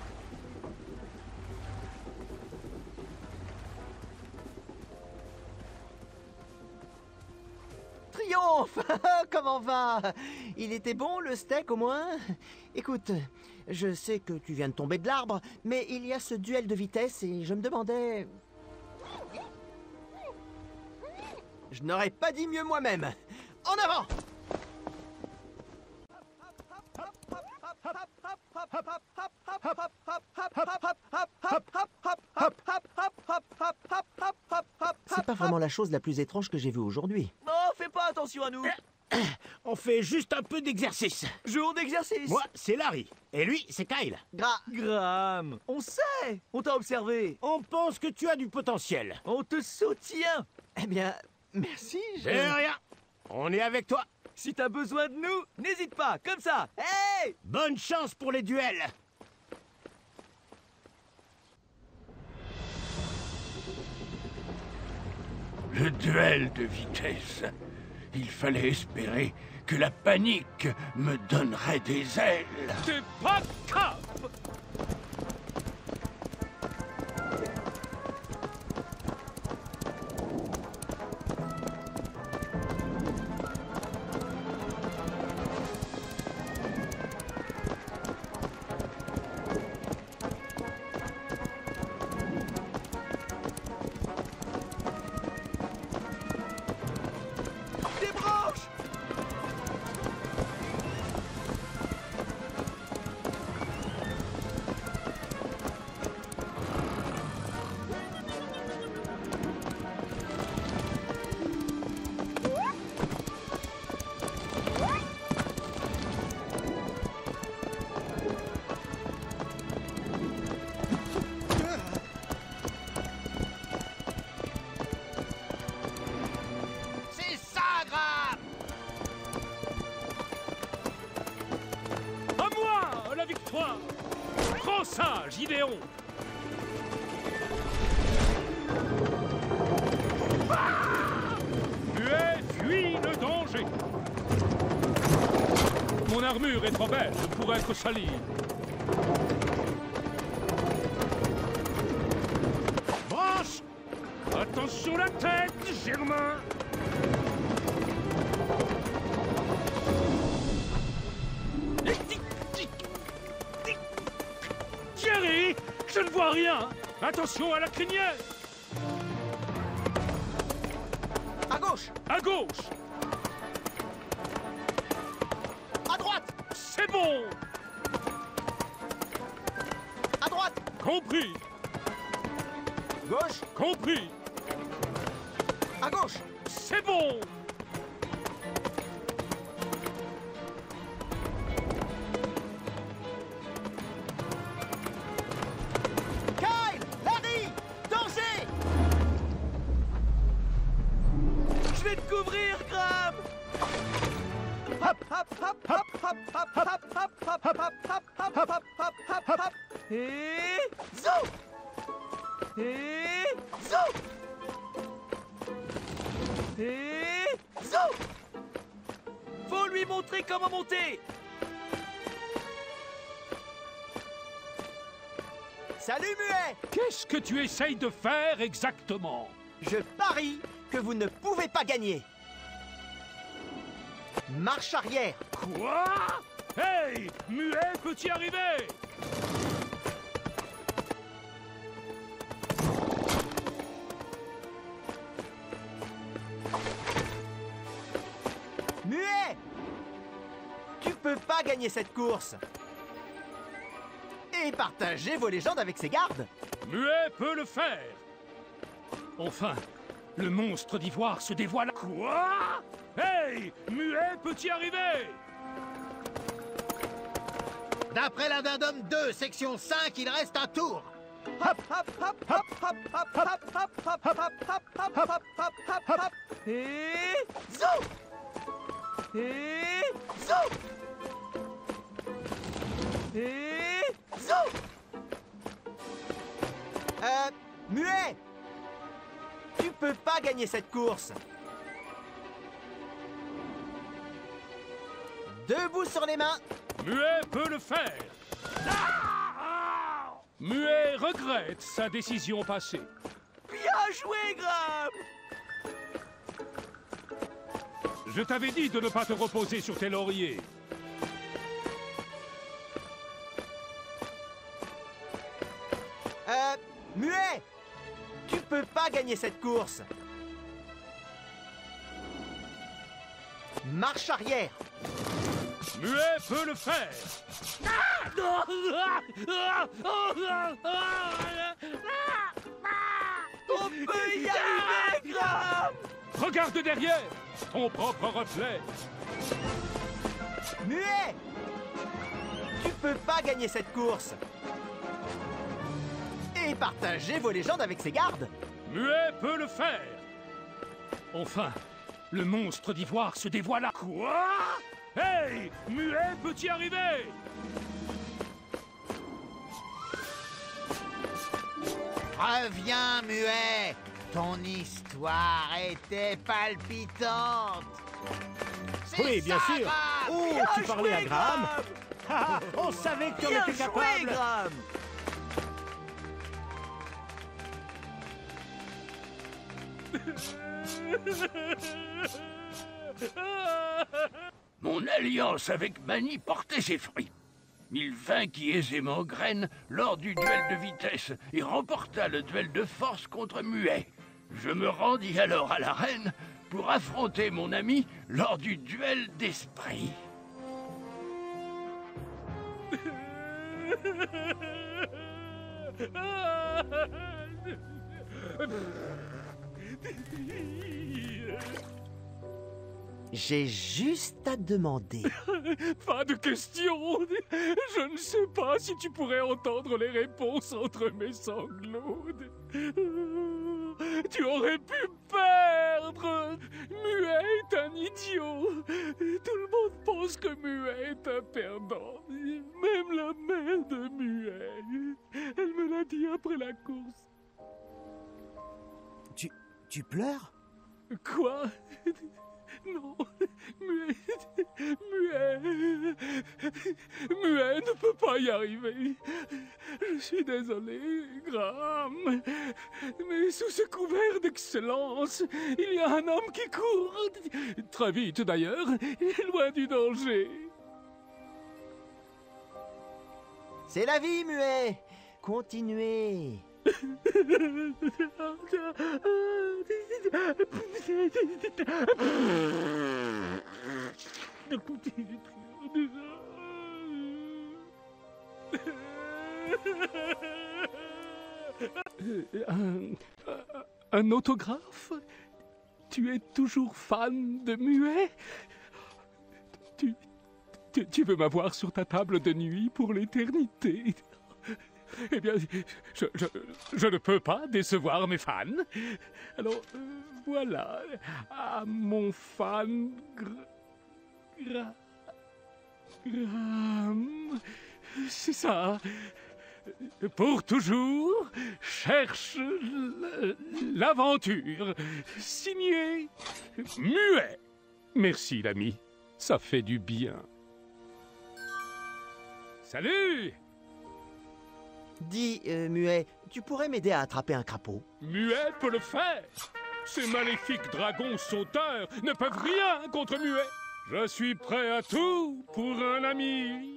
[SPEAKER 2] Triomphe! Comment va? Il était bon le steak au moins? Écoute, je sais que tu viens de tomber de l'arbre, mais il y a ce duel de vitesse et je me demandais... Je n'aurais pas dit mieux moi-même. En avant! C'est pas vraiment la chose la plus étrange que j'ai vue aujourd'hui.
[SPEAKER 12] Non, fais pas attention à nous.
[SPEAKER 4] On fait juste un peu d'exercice.
[SPEAKER 12] Jour d'exercice.
[SPEAKER 4] Moi, c'est Larry. Et lui, c'est Kyle.
[SPEAKER 12] Graham, on sait. On t'a observé.
[SPEAKER 4] On pense que tu as du potentiel.
[SPEAKER 12] On te soutient.
[SPEAKER 2] Eh bien, merci.
[SPEAKER 4] De rien. On est avec toi.
[SPEAKER 12] Si t'as besoin de nous, n'hésite pas, comme ça. Hey!
[SPEAKER 4] Bonne chance pour les duels.
[SPEAKER 3] Le duel de vitesse. Il fallait espérer que la panique me donnerait des ailes.
[SPEAKER 10] T'es pas cap! Prends ça, Gideon! Fuis le danger! Mon armure est trop belle pour être salie. Branche! Attention la tête, Germain! Jerry, je ne vois rien! Attention à la crinière!
[SPEAKER 2] À gauche!
[SPEAKER 10] À gauche!
[SPEAKER 2] À droite!
[SPEAKER 10] C'est bon!
[SPEAKER 2] À droite!
[SPEAKER 10] Compris!
[SPEAKER 2] Gauche!
[SPEAKER 10] Compris!
[SPEAKER 2] À gauche!
[SPEAKER 10] C'est bon!
[SPEAKER 2] Kyle! Larry! Danger!
[SPEAKER 12] Je vais te couvrir, Graham! Hop, hop, hop, hop, hop, hop, hop, hop, hop, hop, hop, hop, hop, hop, hop, hop, et zou! Et zou! Et zou! Faut lui montrer comment monter. Salut, Muet!
[SPEAKER 10] Qu'est-ce que tu essayes de faire exactement?
[SPEAKER 2] Je parie que vous ne pouvez pas gagner. Marche arrière.
[SPEAKER 10] Quoi? Hey! Muet peut y arriver?
[SPEAKER 2] Muet! Tu peux pas gagner cette course. Et partager vos légendes avec ses gardes.
[SPEAKER 10] Muet peut le faire. Enfin, le monstre d'ivoire se dévoile. Quoi? Hey! Muet peut y arriver?
[SPEAKER 4] D'après l'addendum 2, section 5, il reste un tour.
[SPEAKER 12] Hop, hop, hop, hop, hop, hop, hop, hop, hop, hop, hop, hop, hop, hop, hop, hop. Et zou! Et zou! Et zou!
[SPEAKER 2] Muet! Tu peux pas gagner cette course. Debout sur les mains.
[SPEAKER 10] Muet peut le faire. Ah! Muet regrette sa décision passée.
[SPEAKER 12] Bien joué, Graham!
[SPEAKER 10] Je t'avais dit de ne pas te reposer sur tes lauriers.
[SPEAKER 2] Muet! Tu peux pas gagner cette course. Marche arrière.
[SPEAKER 10] Muet peut le faire.
[SPEAKER 12] On peut y arriver, Graham!
[SPEAKER 10] Regarde derrière, ton propre reflet.
[SPEAKER 2] Muet! Tu peux pas gagner cette course. Et partager vos légendes avec ses gardes.
[SPEAKER 10] Muet peut le faire. Enfin, le monstre d'ivoire se dévoile. Quoi? Hey! Muet peut y arriver.
[SPEAKER 4] Reviens, Muet. Ton histoire était palpitante.
[SPEAKER 13] Oui, bien sûr.
[SPEAKER 4] Graham.
[SPEAKER 13] Oh,
[SPEAKER 12] Bien
[SPEAKER 13] tu parlais
[SPEAKER 12] joué,
[SPEAKER 13] à Graham. On savait que tu en
[SPEAKER 12] Bien
[SPEAKER 13] étais
[SPEAKER 12] joué,
[SPEAKER 13] capable.
[SPEAKER 12] Graham!
[SPEAKER 3] Mon alliance avec Mani portait ses fruits. Il vainquit aisément Graine lors du duel de vitesse et remporta le duel de force contre Muet. Je me rendis alors à l'arène pour affronter mon ami lors du duel d'esprit.
[SPEAKER 2] J'ai juste à demander.
[SPEAKER 10] Pas de question. Je ne sais pas si tu pourrais entendre les réponses entre mes sanglots. Tu aurais pu perdre. Muet est un idiot. Tout le monde pense que Muet est un perdant. Même la mère de Muet. Elle me l'a dit après la course.
[SPEAKER 2] Tu pleures?
[SPEAKER 10] Quoi? Non, Muet ne peut pas y arriver. Je suis désolé, Graham, mais sous ce couvert d'excellence, il y a un homme qui court, très vite d'ailleurs, et loin du danger.
[SPEAKER 2] C'est la vie, Muet. Continuez.
[SPEAKER 10] Un autographe? Tu es toujours fan de Muet? Tu veux m'avoir sur ta table de nuit pour l'éternité? Eh bien, je ne peux pas décevoir mes fans. Alors, voilà, à mon fan Graham. C'est ça. Pour toujours, cherche l'aventure. Signé Muet. Merci, l'ami. Ça fait du bien. Salut!
[SPEAKER 2] Dis, Muet, tu pourrais m'aider à attraper un crapaud?
[SPEAKER 10] Muet peut le faire. Ces maléfiques dragons sauteurs ne peuvent rien contre Muet. Je suis prêt à tout pour un ami.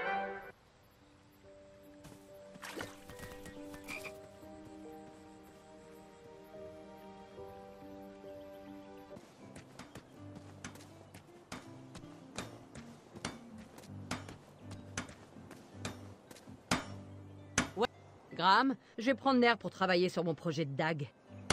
[SPEAKER 14] Graham, je vais prendre l'air pour travailler sur mon projet de dague.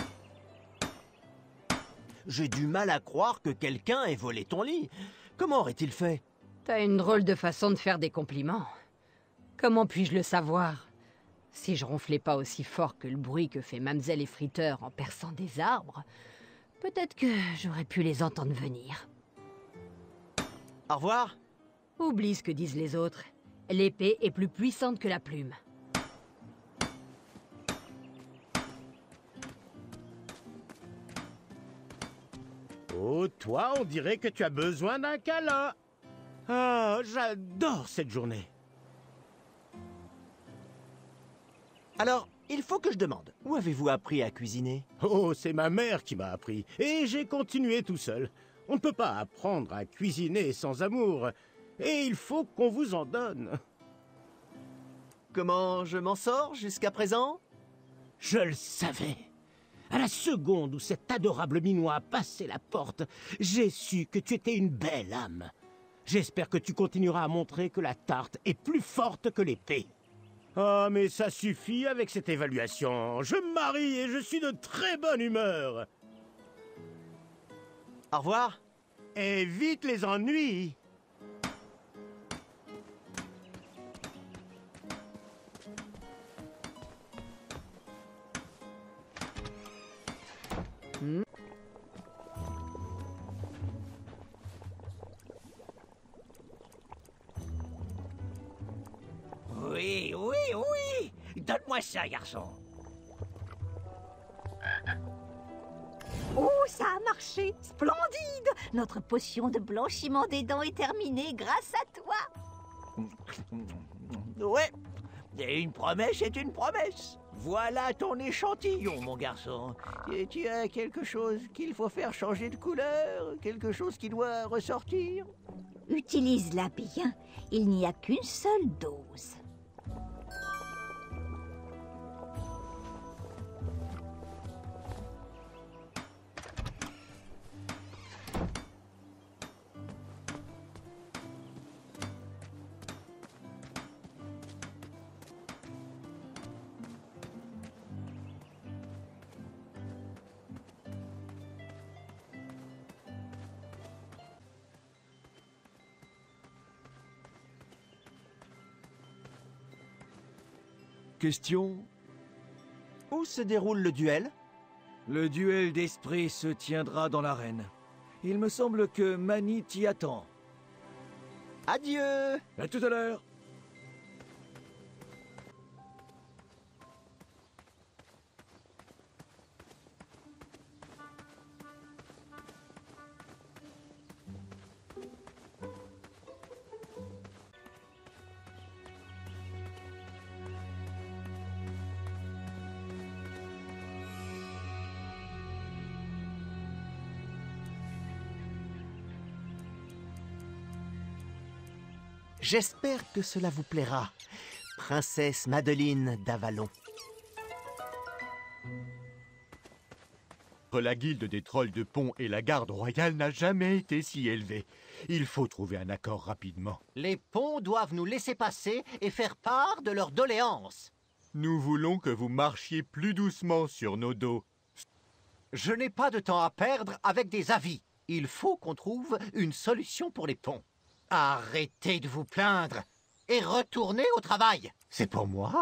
[SPEAKER 2] J'ai du mal à croire que quelqu'un ait volé ton lit. Comment aurait-il fait?
[SPEAKER 14] T'as une drôle de façon de faire des compliments. Comment puis-je le savoir? Si je ronflais pas aussi fort que le bruit que fait Mamselle Effriteur en perçant des arbres, peut-être que j'aurais pu les entendre venir.
[SPEAKER 2] Au revoir.
[SPEAKER 14] Oublie ce que disent les autres. L'épée est plus puissante que la plume.
[SPEAKER 13] Oh, toi, on dirait que tu as besoin d'un câlin. Ah, j'adore cette journée.
[SPEAKER 2] Alors, il faut que je demande, où avez-vous appris à cuisiner?
[SPEAKER 13] Oh, c'est ma mère qui m'a appris, et j'ai continué tout seul. On ne peut pas apprendre à cuisiner sans amour, et il faut qu'on vous en donne.
[SPEAKER 2] Comment je m'en sors jusqu'à présent?
[SPEAKER 13] Je le savais. À la seconde où cet adorable minois a passé la porte, j'ai su que tu étais une belle âme. J'espère que tu continueras à montrer que la tarte est plus forte que l'épée. Ah, mais ça suffit avec cette évaluation. Je me marie et je suis de très bonne humeur.
[SPEAKER 2] Au revoir.
[SPEAKER 13] Évite les ennuis.
[SPEAKER 6] Oui, oui, oui. Donne-moi ça, garçon.
[SPEAKER 7] Oh, ça a marché. Splendide. Notre potion de blanchiment des dents est terminée grâce à toi.
[SPEAKER 6] Ouais. Et une promesse est une promesse. Voilà ton échantillon, mon garçon. Et tu as quelque chose qu'il faut faire changer de couleur? Quelque chose qui doit ressortir?
[SPEAKER 7] Utilise-la bien. Il n'y a qu'une seule dose.
[SPEAKER 12] Question?
[SPEAKER 2] Où se déroule le duel?
[SPEAKER 12] Le duel d'esprit se tiendra dans l'arène. Il me semble que Mani t'y attend.
[SPEAKER 2] Adieu!
[SPEAKER 12] À tout à l'heure.
[SPEAKER 2] J'espère que cela vous plaira, princesse Madeline d'Avalon.
[SPEAKER 9] La guilde des trolls de pont et la garde royale n'a jamais été si élevée. Il faut trouver un accord rapidement.
[SPEAKER 4] Les ponts doivent nous laisser passer et faire part de leurs doléances.
[SPEAKER 9] Nous voulons que vous marchiez plus doucement sur nos dos.
[SPEAKER 4] Je n'ai pas de temps à perdre avec des avis. Il faut qu'on trouve une solution pour les ponts. Arrêtez de vous plaindre et retournez au travail.
[SPEAKER 9] C'est pour moi?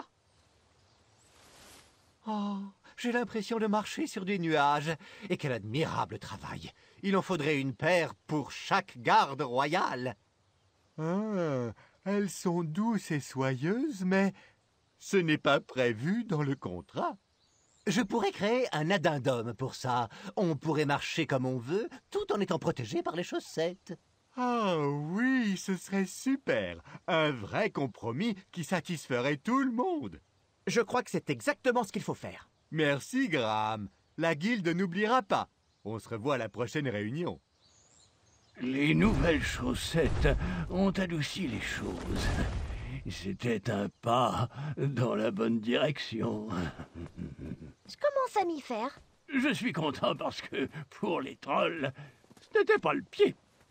[SPEAKER 4] Oh, j'ai l'impression de marcher sur des nuages. Et quel admirable travail. Il en faudrait une paire pour chaque garde royale.
[SPEAKER 9] Ah, elles sont douces et soyeuses, mais ce n'est pas prévu dans le contrat.
[SPEAKER 4] Je pourrais créer un addendum pour ça. On pourrait marcher comme on veut, tout en étant protégé par les chaussettes.
[SPEAKER 9] Ah oui, ce serait super. Un vrai compromis qui satisferait tout le monde.
[SPEAKER 2] Je crois que c'est exactement ce qu'il faut faire.
[SPEAKER 9] Merci, Graham. La guilde n'oubliera pas. On se revoit à la prochaine réunion.
[SPEAKER 3] Les nouvelles chaussettes ont adouci les choses. C'était un pas dans la bonne direction.
[SPEAKER 5] Je commence à m'y faire.
[SPEAKER 3] Je suis content parce que, pour les trolls, ce n'était pas le pied.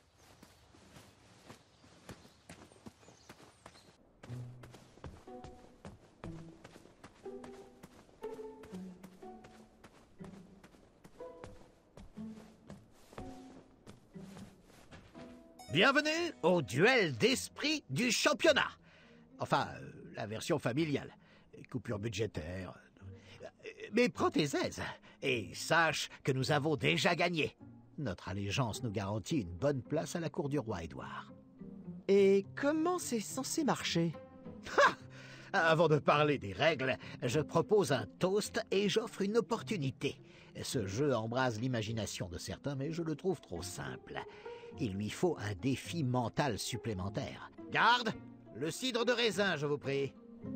[SPEAKER 4] Bienvenue au duel d'esprit du championnat. Enfin, la version familiale. Coupure budgétaire. Mais prends tes aises et sache que nous avons déjà gagné. Notre allégeance nous garantit une bonne place à la cour du roi Édouard.
[SPEAKER 2] Et comment c'est censé marcher?
[SPEAKER 4] Avant de parler des règles, je propose un toast et j'offre une opportunité. Ce jeu embrase l'imagination de certains, mais je le trouve trop simple. Il lui faut un défi mental supplémentaire. Garde, le cidre de raisin, je vous prie.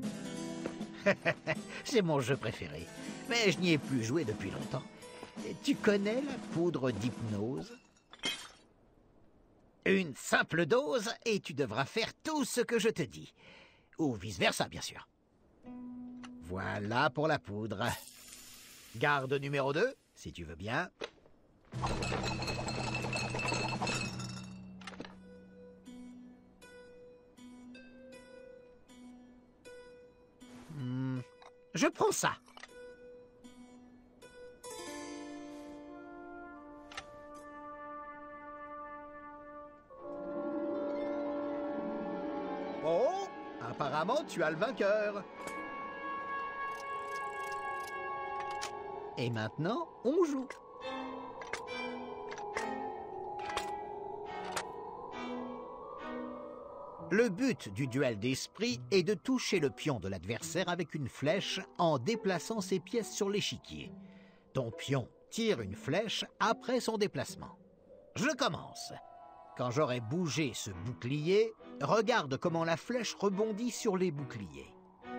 [SPEAKER 4] C'est mon jeu préféré, mais je n'y ai plus joué depuis longtemps. Tu connais la poudre d'hypnose? Une simple dose et tu devras faire tout ce que je te dis. Ou vice-versa, bien sûr. Voilà pour la poudre. Garde numéro 2, si tu veux bien. Je prends ça. Oh, apparemment tu as le vainqueur. Et maintenant, on joue. Le but du duel d'esprit est de toucher le pion de l'adversaire avec une flèche en déplaçant ses pièces sur l'échiquier. Ton pion tire une flèche après son déplacement. Je commence. Quand j'aurai bougé ce bouclier, regarde comment la flèche rebondit sur les boucliers.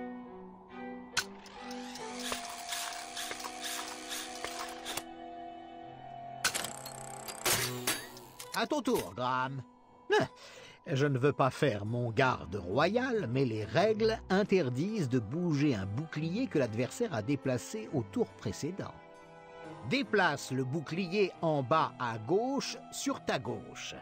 [SPEAKER 4] À ton tour, Graham. Je ne veux pas faire mon garde royal, mais les règles interdisent de bouger un bouclier que l'adversaire a déplacé au tour précédent. Déplace le bouclier en bas à gauche sur ta gauche.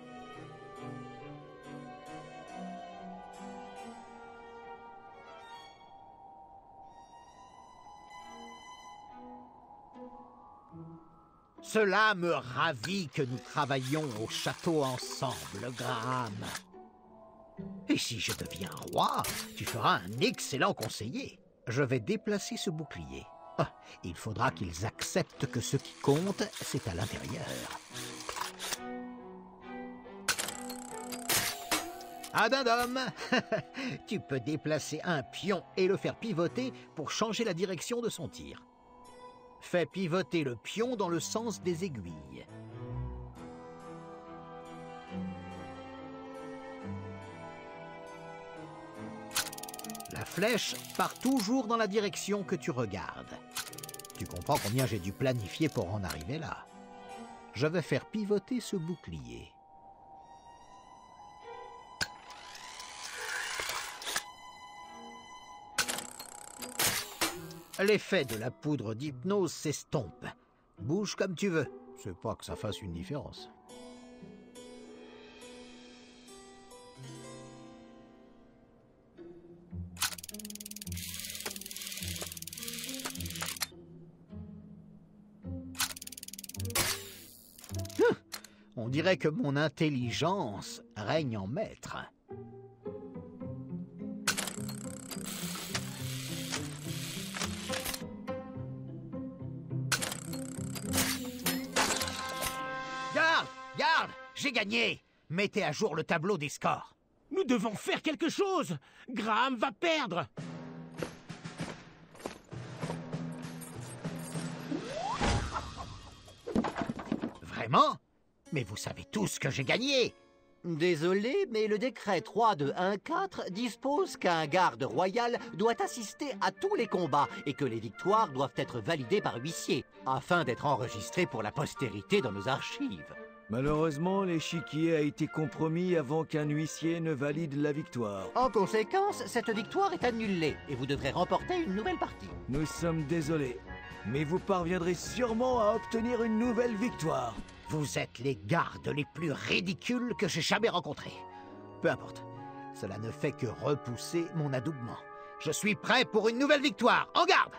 [SPEAKER 4] Cela me ravit que nous travaillions au château ensemble, Graham. Et si je deviens roi, tu feras un excellent conseiller. Je vais déplacer ce bouclier. Il faudra qu'ils acceptent que ce qui compte, c'est à l'intérieur. Addendum, tu peux déplacer un pion et le faire pivoter pour changer la direction de son tir. Fais pivoter le pion dans le sens des aiguilles. La flèche part toujours dans la direction que tu regardes. Tu comprends combien j'ai dû planifier pour en arriver là. Je vais faire pivoter ce bouclier. L'effet de la poudre d'hypnose s'estompe. Bouge comme tu veux. C'est pas que ça fasse une différence. On dirait que mon intelligence règne en maître. Garde, j'ai gagné. Mettez à jour le tableau des scores.
[SPEAKER 13] Nous devons faire quelque chose. Graham va perdre.
[SPEAKER 4] Vraiment? Mais vous savez tous que j'ai gagné. Désolé, mais le décret 3214 dispose qu'un garde royal doit assister à tous les combats et que les victoires doivent être validées par huissier, afin d'être enregistrées pour la postérité dans nos archives.
[SPEAKER 12] Malheureusement, l'échiquier a été compromis avant qu'un huissier ne valide la victoire.
[SPEAKER 4] En conséquence, cette victoire est annulée et vous devrez remporter une nouvelle partie.
[SPEAKER 12] Nous sommes désolés, mais vous parviendrez sûrement à obtenir une nouvelle victoire.
[SPEAKER 4] Vous êtes les gardes les plus ridicules que j'ai jamais rencontrés. Peu importe, cela ne fait que repousser mon adoubement. Je suis prêt pour une nouvelle victoire. En garde!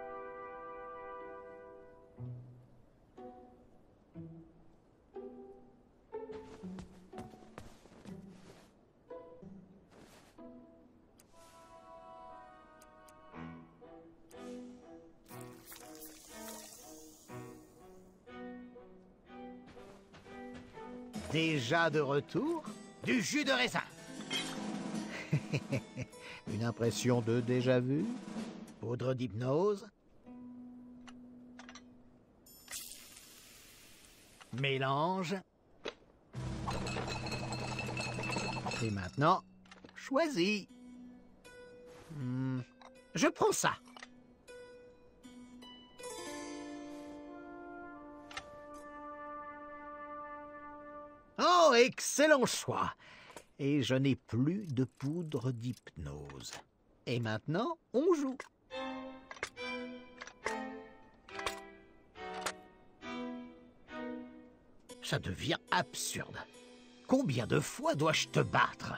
[SPEAKER 4] Déjà de retour? Du jus de raisin. Une impression de déjà-vu? Poudre d'hypnose? Mélange. Et maintenant, choisis. Je prends ça. Oh, excellent choix! Et je n'ai plus de poudre d'hypnose. Et maintenant, on joue. Ça devient absurde. Combien de fois dois-je te battre?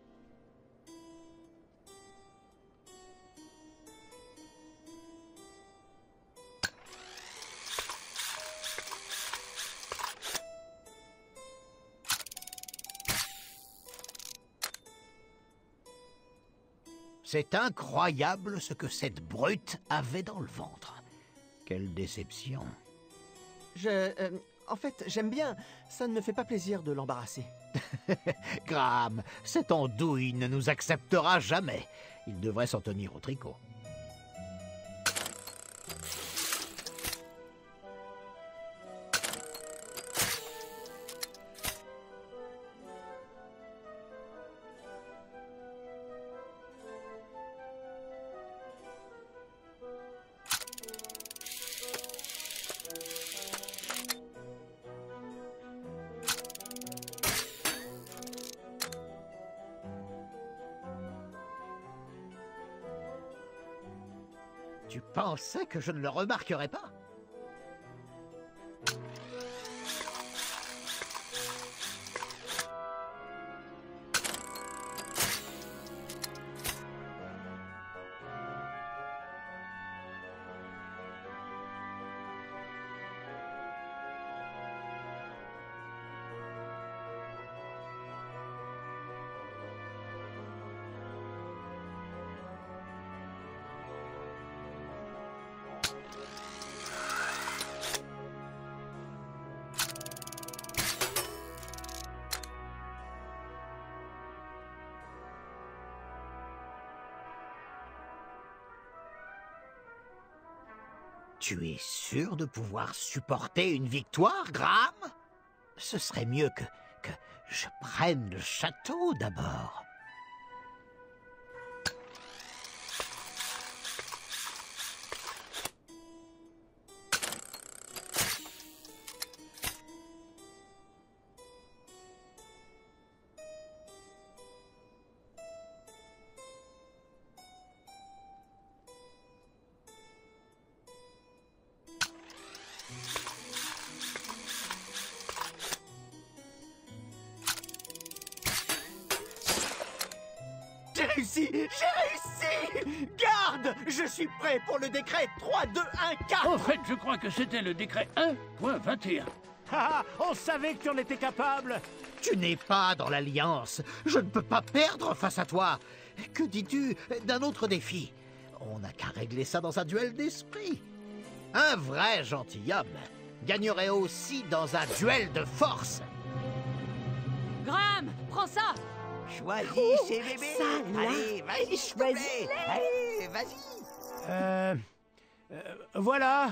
[SPEAKER 4] C'est incroyable ce que cette brute avait dans le ventre. Quelle déception.
[SPEAKER 2] En fait, j'aime bien. Ça ne me fait pas plaisir de l'embarrasser.
[SPEAKER 4] Graham, cette andouille ne nous acceptera jamais. Il devrait s'en tenir au tricot. Tu pensais que je ne le remarquerais pas? Tu es sûr de pouvoir supporter une victoire, Graham? Ce serait mieux que je prenne le château d'abord.
[SPEAKER 2] J'ai réussi! J'ai réussi! Garde! Je suis prêt pour le décret 3214!
[SPEAKER 3] En fait, je crois que c'était le décret 1.21.
[SPEAKER 4] Ah, on savait que tu en étais capable! Tu n'es pas dans l'Alliance. Je ne peux pas perdre face à toi. Que dis-tu d'un autre défi? On n'a qu'à régler ça dans un duel d'esprit. Un vrai gentilhomme gagnerait aussi dans un duel de force.
[SPEAKER 14] Graham, prends ça!
[SPEAKER 6] Choisissez, bébé.
[SPEAKER 11] ça, là.
[SPEAKER 6] Allez, vas-y, s'il te plaît. Allez, vas-y.
[SPEAKER 13] Voilà.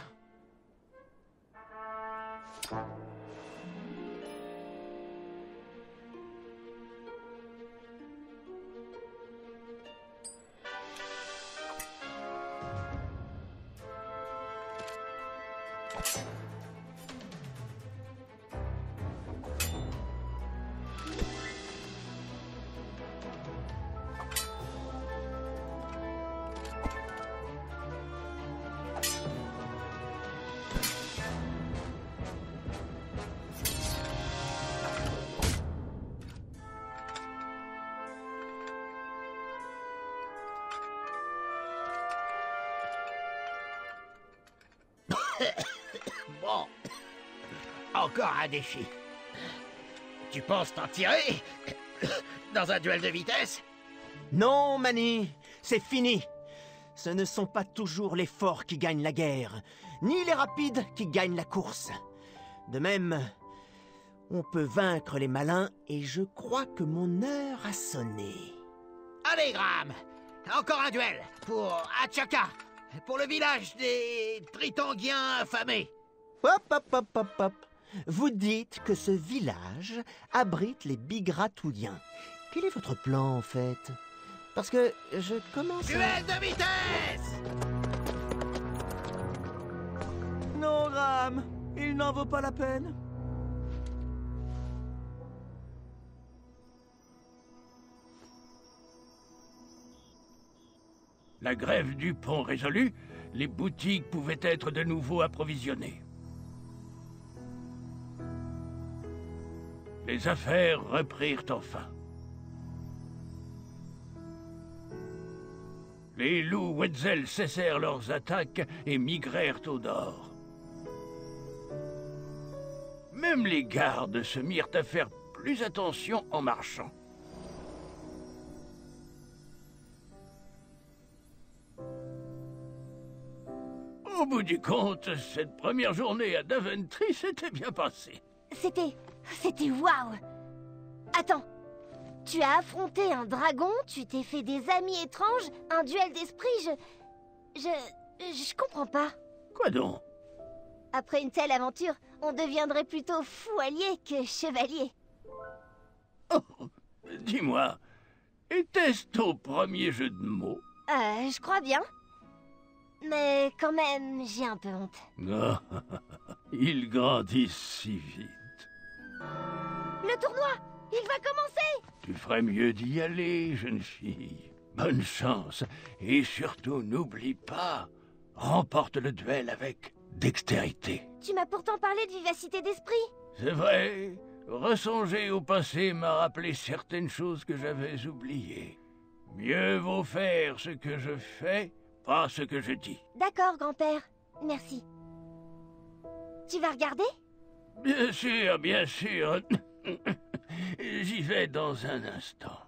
[SPEAKER 6] Bon. Encore un défi. Tu penses t'en tirer dans un duel de vitesse?
[SPEAKER 2] Non, Manny, c'est fini. Ce ne sont pas toujours les forts qui gagnent la guerre, ni les rapides qui gagnent la course. De même, on peut vaincre les malins et je crois que mon heure a sonné.
[SPEAKER 6] Allez, Graham, encore un duel pour Achaka, pour le village des Tritangiens affamés.
[SPEAKER 2] Hop, hop, hop, hop, hop. Vous dites que ce village abrite les Bigratouliens. Quel est votre plan, en fait? Parce que je commence
[SPEAKER 6] Duel de vitesse!
[SPEAKER 12] Non, Graham, il n'en vaut pas la peine.
[SPEAKER 3] La grève du pont résolue, les boutiques pouvaient être de nouveau approvisionnées. Les affaires reprirent enfin. Les loups Wetzel cessèrent leurs attaques et migrèrent au nord. Même les gardes se mirent à faire plus attention en marchant. Au bout du compte, cette première journée à Daventry s'était bien passée.
[SPEAKER 5] C'était waouh! Attends, tu as affronté un dragon, tu t'es fait des amis étranges, un duel d'esprit, je comprends pas.
[SPEAKER 3] Quoi donc?
[SPEAKER 5] Après une telle aventure, on deviendrait plutôt fou allié que chevalier.
[SPEAKER 3] Oh, dis-moi, était-ce ton premier jeu de mots?
[SPEAKER 5] Je crois bien. Mais quand même, j'ai un peu honte.
[SPEAKER 3] Ah, ils grandissent si vite.
[SPEAKER 5] Le tournoi, il va commencer!
[SPEAKER 3] Tu ferais mieux d'y aller, jeune fille. Bonne chance. Et surtout, n'oublie pas, remporte le duel avec dextérité.
[SPEAKER 5] Tu m'as pourtant parlé de vivacité d'esprit.
[SPEAKER 3] C'est vrai. Ressonger au passé m'a rappelé certaines choses que j'avais oubliées. Mieux vaut faire ce que je fais, pas ce que je dis.
[SPEAKER 5] D'accord, grand-père. Merci. Tu vas regarder?
[SPEAKER 3] Bien sûr, bien sûr. J'y vais dans un instant.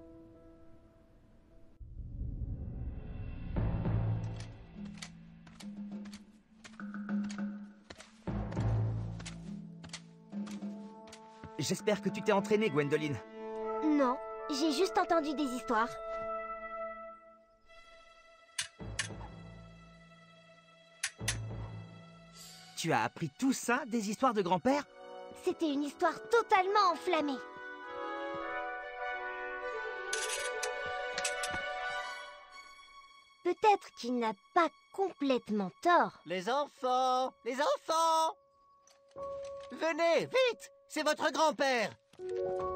[SPEAKER 12] J'espère que tu t'es entraînée, Gwendoline.
[SPEAKER 5] Non, j'ai juste entendu des histoires.
[SPEAKER 12] Tu as appris tout ça des histoires de grand-père?
[SPEAKER 5] C'était une histoire totalement enflammée. Peut-être qu'il n'a pas complètement tort.
[SPEAKER 6] Les enfants! Les enfants! Venez, vite! C'est votre grand-père!